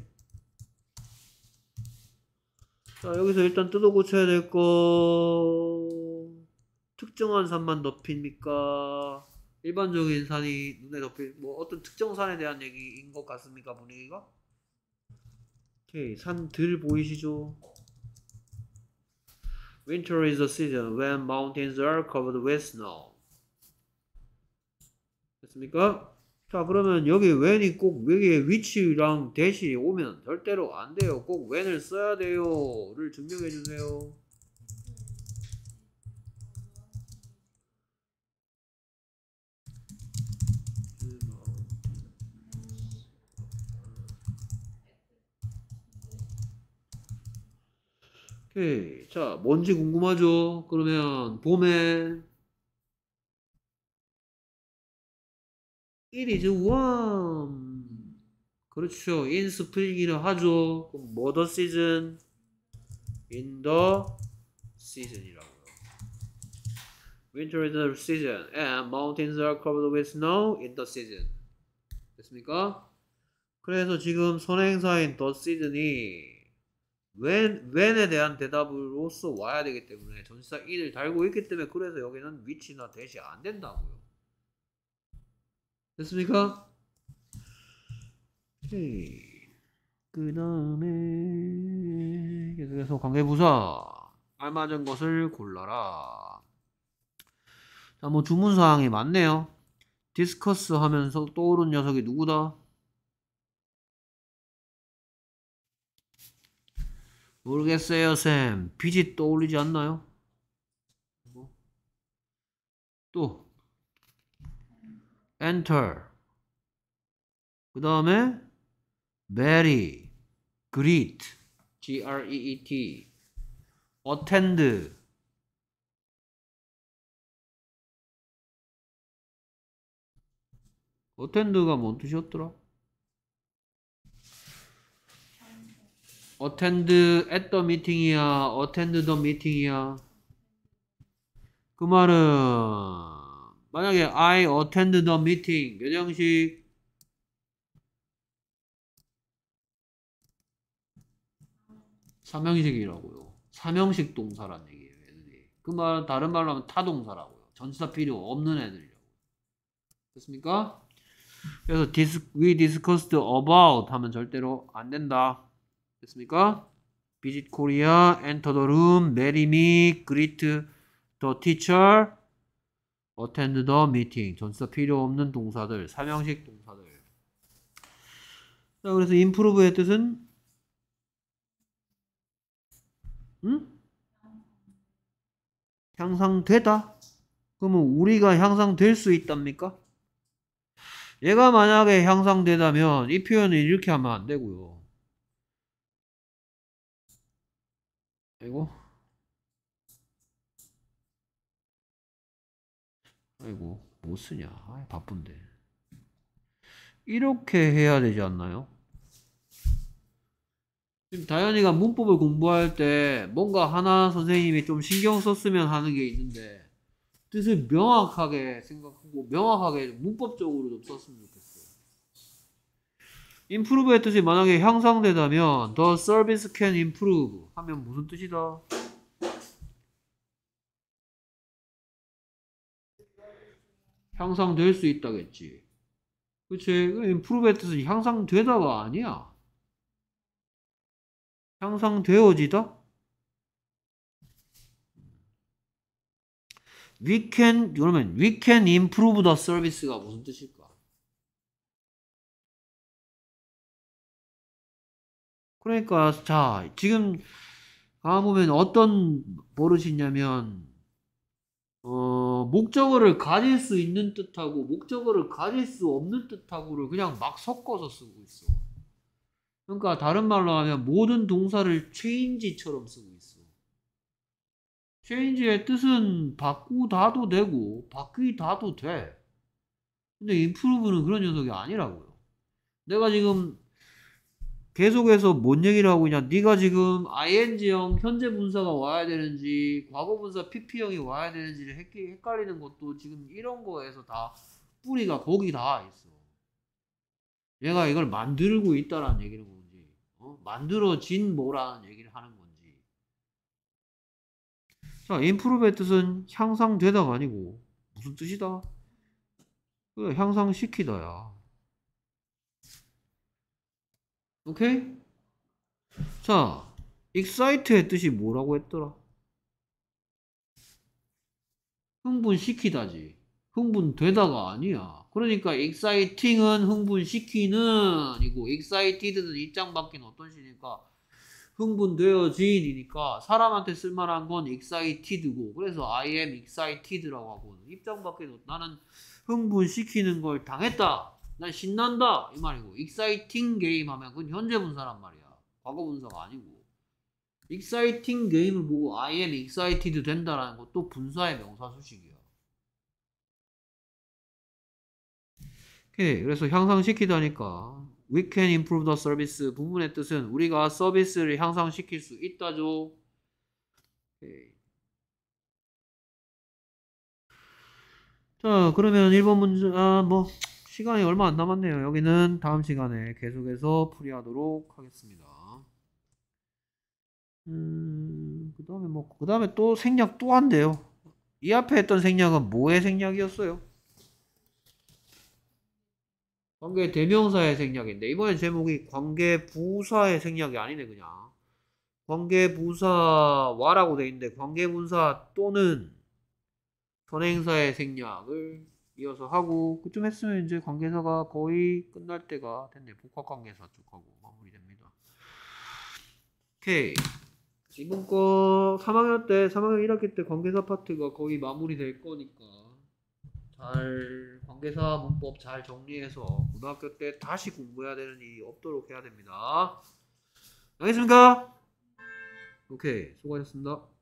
자 여기서 일단 뜯어 고쳐야 될 거 특정한 산만 덮입니까? 일반적인 산이 눈에 덮일 뭐 어떤 특정 산에 대한 얘기인 것 같습니까 분위기가? 오케이 산들 보이시죠? Winter is the season when mountains are covered with snow. 됐습니까? 자, 그러면 여기 when이 꼭 여기에 which랑 대시 오면 절대로 안 돼요. 꼭 when을 써야 돼요를 증명해 주세요. 오케이. 자, 뭔지 궁금하죠? 그러면 봄에 it is warm. 그렇죠. in spring이라 하죠. 그럼 뭐 the season? in the season이라고요. Winter is the season and mountains are covered with snow in the season. 됐습니까? 그래서 지금 선행사인 the season이 when에 대한 대답으로서 와야 되기 때문에 전치사 in을 달고 있기 때문에 그래서 여기는 which나 that이 안 된다고요. 됐습니까? 오케이. 그 다음에 계속해서 관계부사 알맞은 것을 골라라. 자, 뭐 주문사항이 많네요. 디스커스 하면서 떠오른 녀석이 누구다? 모르겠어요, 쌤. 빛이 떠올리지 않나요? 또 enter. 그 다음에 marry, greet, G-R-E-E-T, attend. attend가 뭔 뜻이었더라? attend at the meeting이야, attend the meeting이야. 그 말은 만약에 I attend the meeting 몇 형식? 삼형식이라고요. 삼형식 동사란 얘기예요. 애들이. 그 말은 다른 말로 하면 타동사라고요. 전치사 필요 없는 애들이라고. 됐습니까? 그래서 we discussed about 하면 절대로 안 된다. 됐습니까? visit Korea, enter the room, marry me, greet the teacher, attend the meeting. 전치사 필요 없는 동사들, 삼형식 동사들. 자, 그래서 improve의 뜻은 향상되다. 그러면 우리가 향상될 수 있답니까? 얘가 만약에 향상되다면 이 표현을 이렇게 하면 안 되고요. 아이고 못 쓰냐? 바쁜데. 이렇게 해야 되지 않나요? 지금 다현이가 문법을 공부할 때 뭔가 하나 선생님이 좀 신경 썼으면 하는 게 있는데 뜻을 명확하게 생각하고 명확하게 문법적으로 좀 썼으면 좋겠어요. improve의 뜻이 만약에 향상되다면 the service can improve 하면 무슨 뜻이다? 향상될 수 있다겠지. 그치? improve의 뜻은 향상되다가 아니야. 향상되어지다? 그러면 we can improve the service가 무슨 뜻일까? 그러니까 자 지금 가보면 어떤 버릇이 있냐면 목적어를 가질 수 있는 뜻하고 목적어를 가질 수 없는 뜻하고를 그냥 막 섞어서 쓰고 있어. 그러니까 다른 말로 하면 모든 동사를 change처럼 쓰고 있어. change의 뜻은 바꾸다도 되고 바뀌다도 돼. 근데 improve는 그런 녀석이 아니라고요. 내가 지금 계속해서 뭔 얘기를 하고 있냐? 네가 지금 ing형 현재 분사가 와야 되는지 과거 분사 pp형이 와야 되는지를 헷갈리는 것도 지금 이런 거에서 다 뿌리가 거기 다 있어. 얘가 이걸 만들고 있다라는 얘기는 건지 만들어진 뭐라는 얘기를 하는 건지. 자, improve의 뜻은 향상되다가 아니고 무슨 뜻이다? 그래, 향상시키다야. 오케이? 자, excite의 뜻이 뭐라고 했더라? 흥분시키다지. 흥분되다가 아니야. 그러니까 exciting은 흥분시키는 이고 excited는 입장 바뀐 어떤 시니까 흥분되어진이니까 사람한테 쓸만한 건 excited고 그래서 I am excited라고 하고 입장 바뀐 나는 흥분시키는 걸 당했다. 난 신난다 이 말이고 exciting game 하면 그건 현재 분사란 말이야. 과거 분사가 아니고 exciting game을 보고 I am excited 된다라는 것도 분사의 명사 수식이야. 오케이. 그래서 향상시키다니까 we can improve the service 부분의 뜻은 우리가 서비스를 향상시킬 수 있다죠. 오케이. 자, 그러면 1번 문제 뭐 시간이 얼마 안 남았네요. 여기는 다음 시간에 계속해서 풀이하도록 하겠습니다. 그 다음에 또 생략 또 한대요. 이 앞에 했던 생략은 뭐의 생략이었어요? 관계 대명사의 생략인데 이번엔 제목이 관계 부사의 생략이 아니네 그냥. 관계 부사와라고 돼 있는데 관계 부사 또는 선행사의 생략을 이어서 하고 그쯤 했으면 이제 관계사가 거의 끝날 때가 됐네. 복합관계사 쪽하고 마무리됩니다. 오케이. 이번 거 3학년 1학기 때 관계사 파트가 거의 마무리될 거니까 잘 관계사 문법 잘 정리해서 고등학교 때 다시 공부해야 되는 일이 없도록 해야 됩니다. 알겠습니까? 오케이. 수고하셨습니다.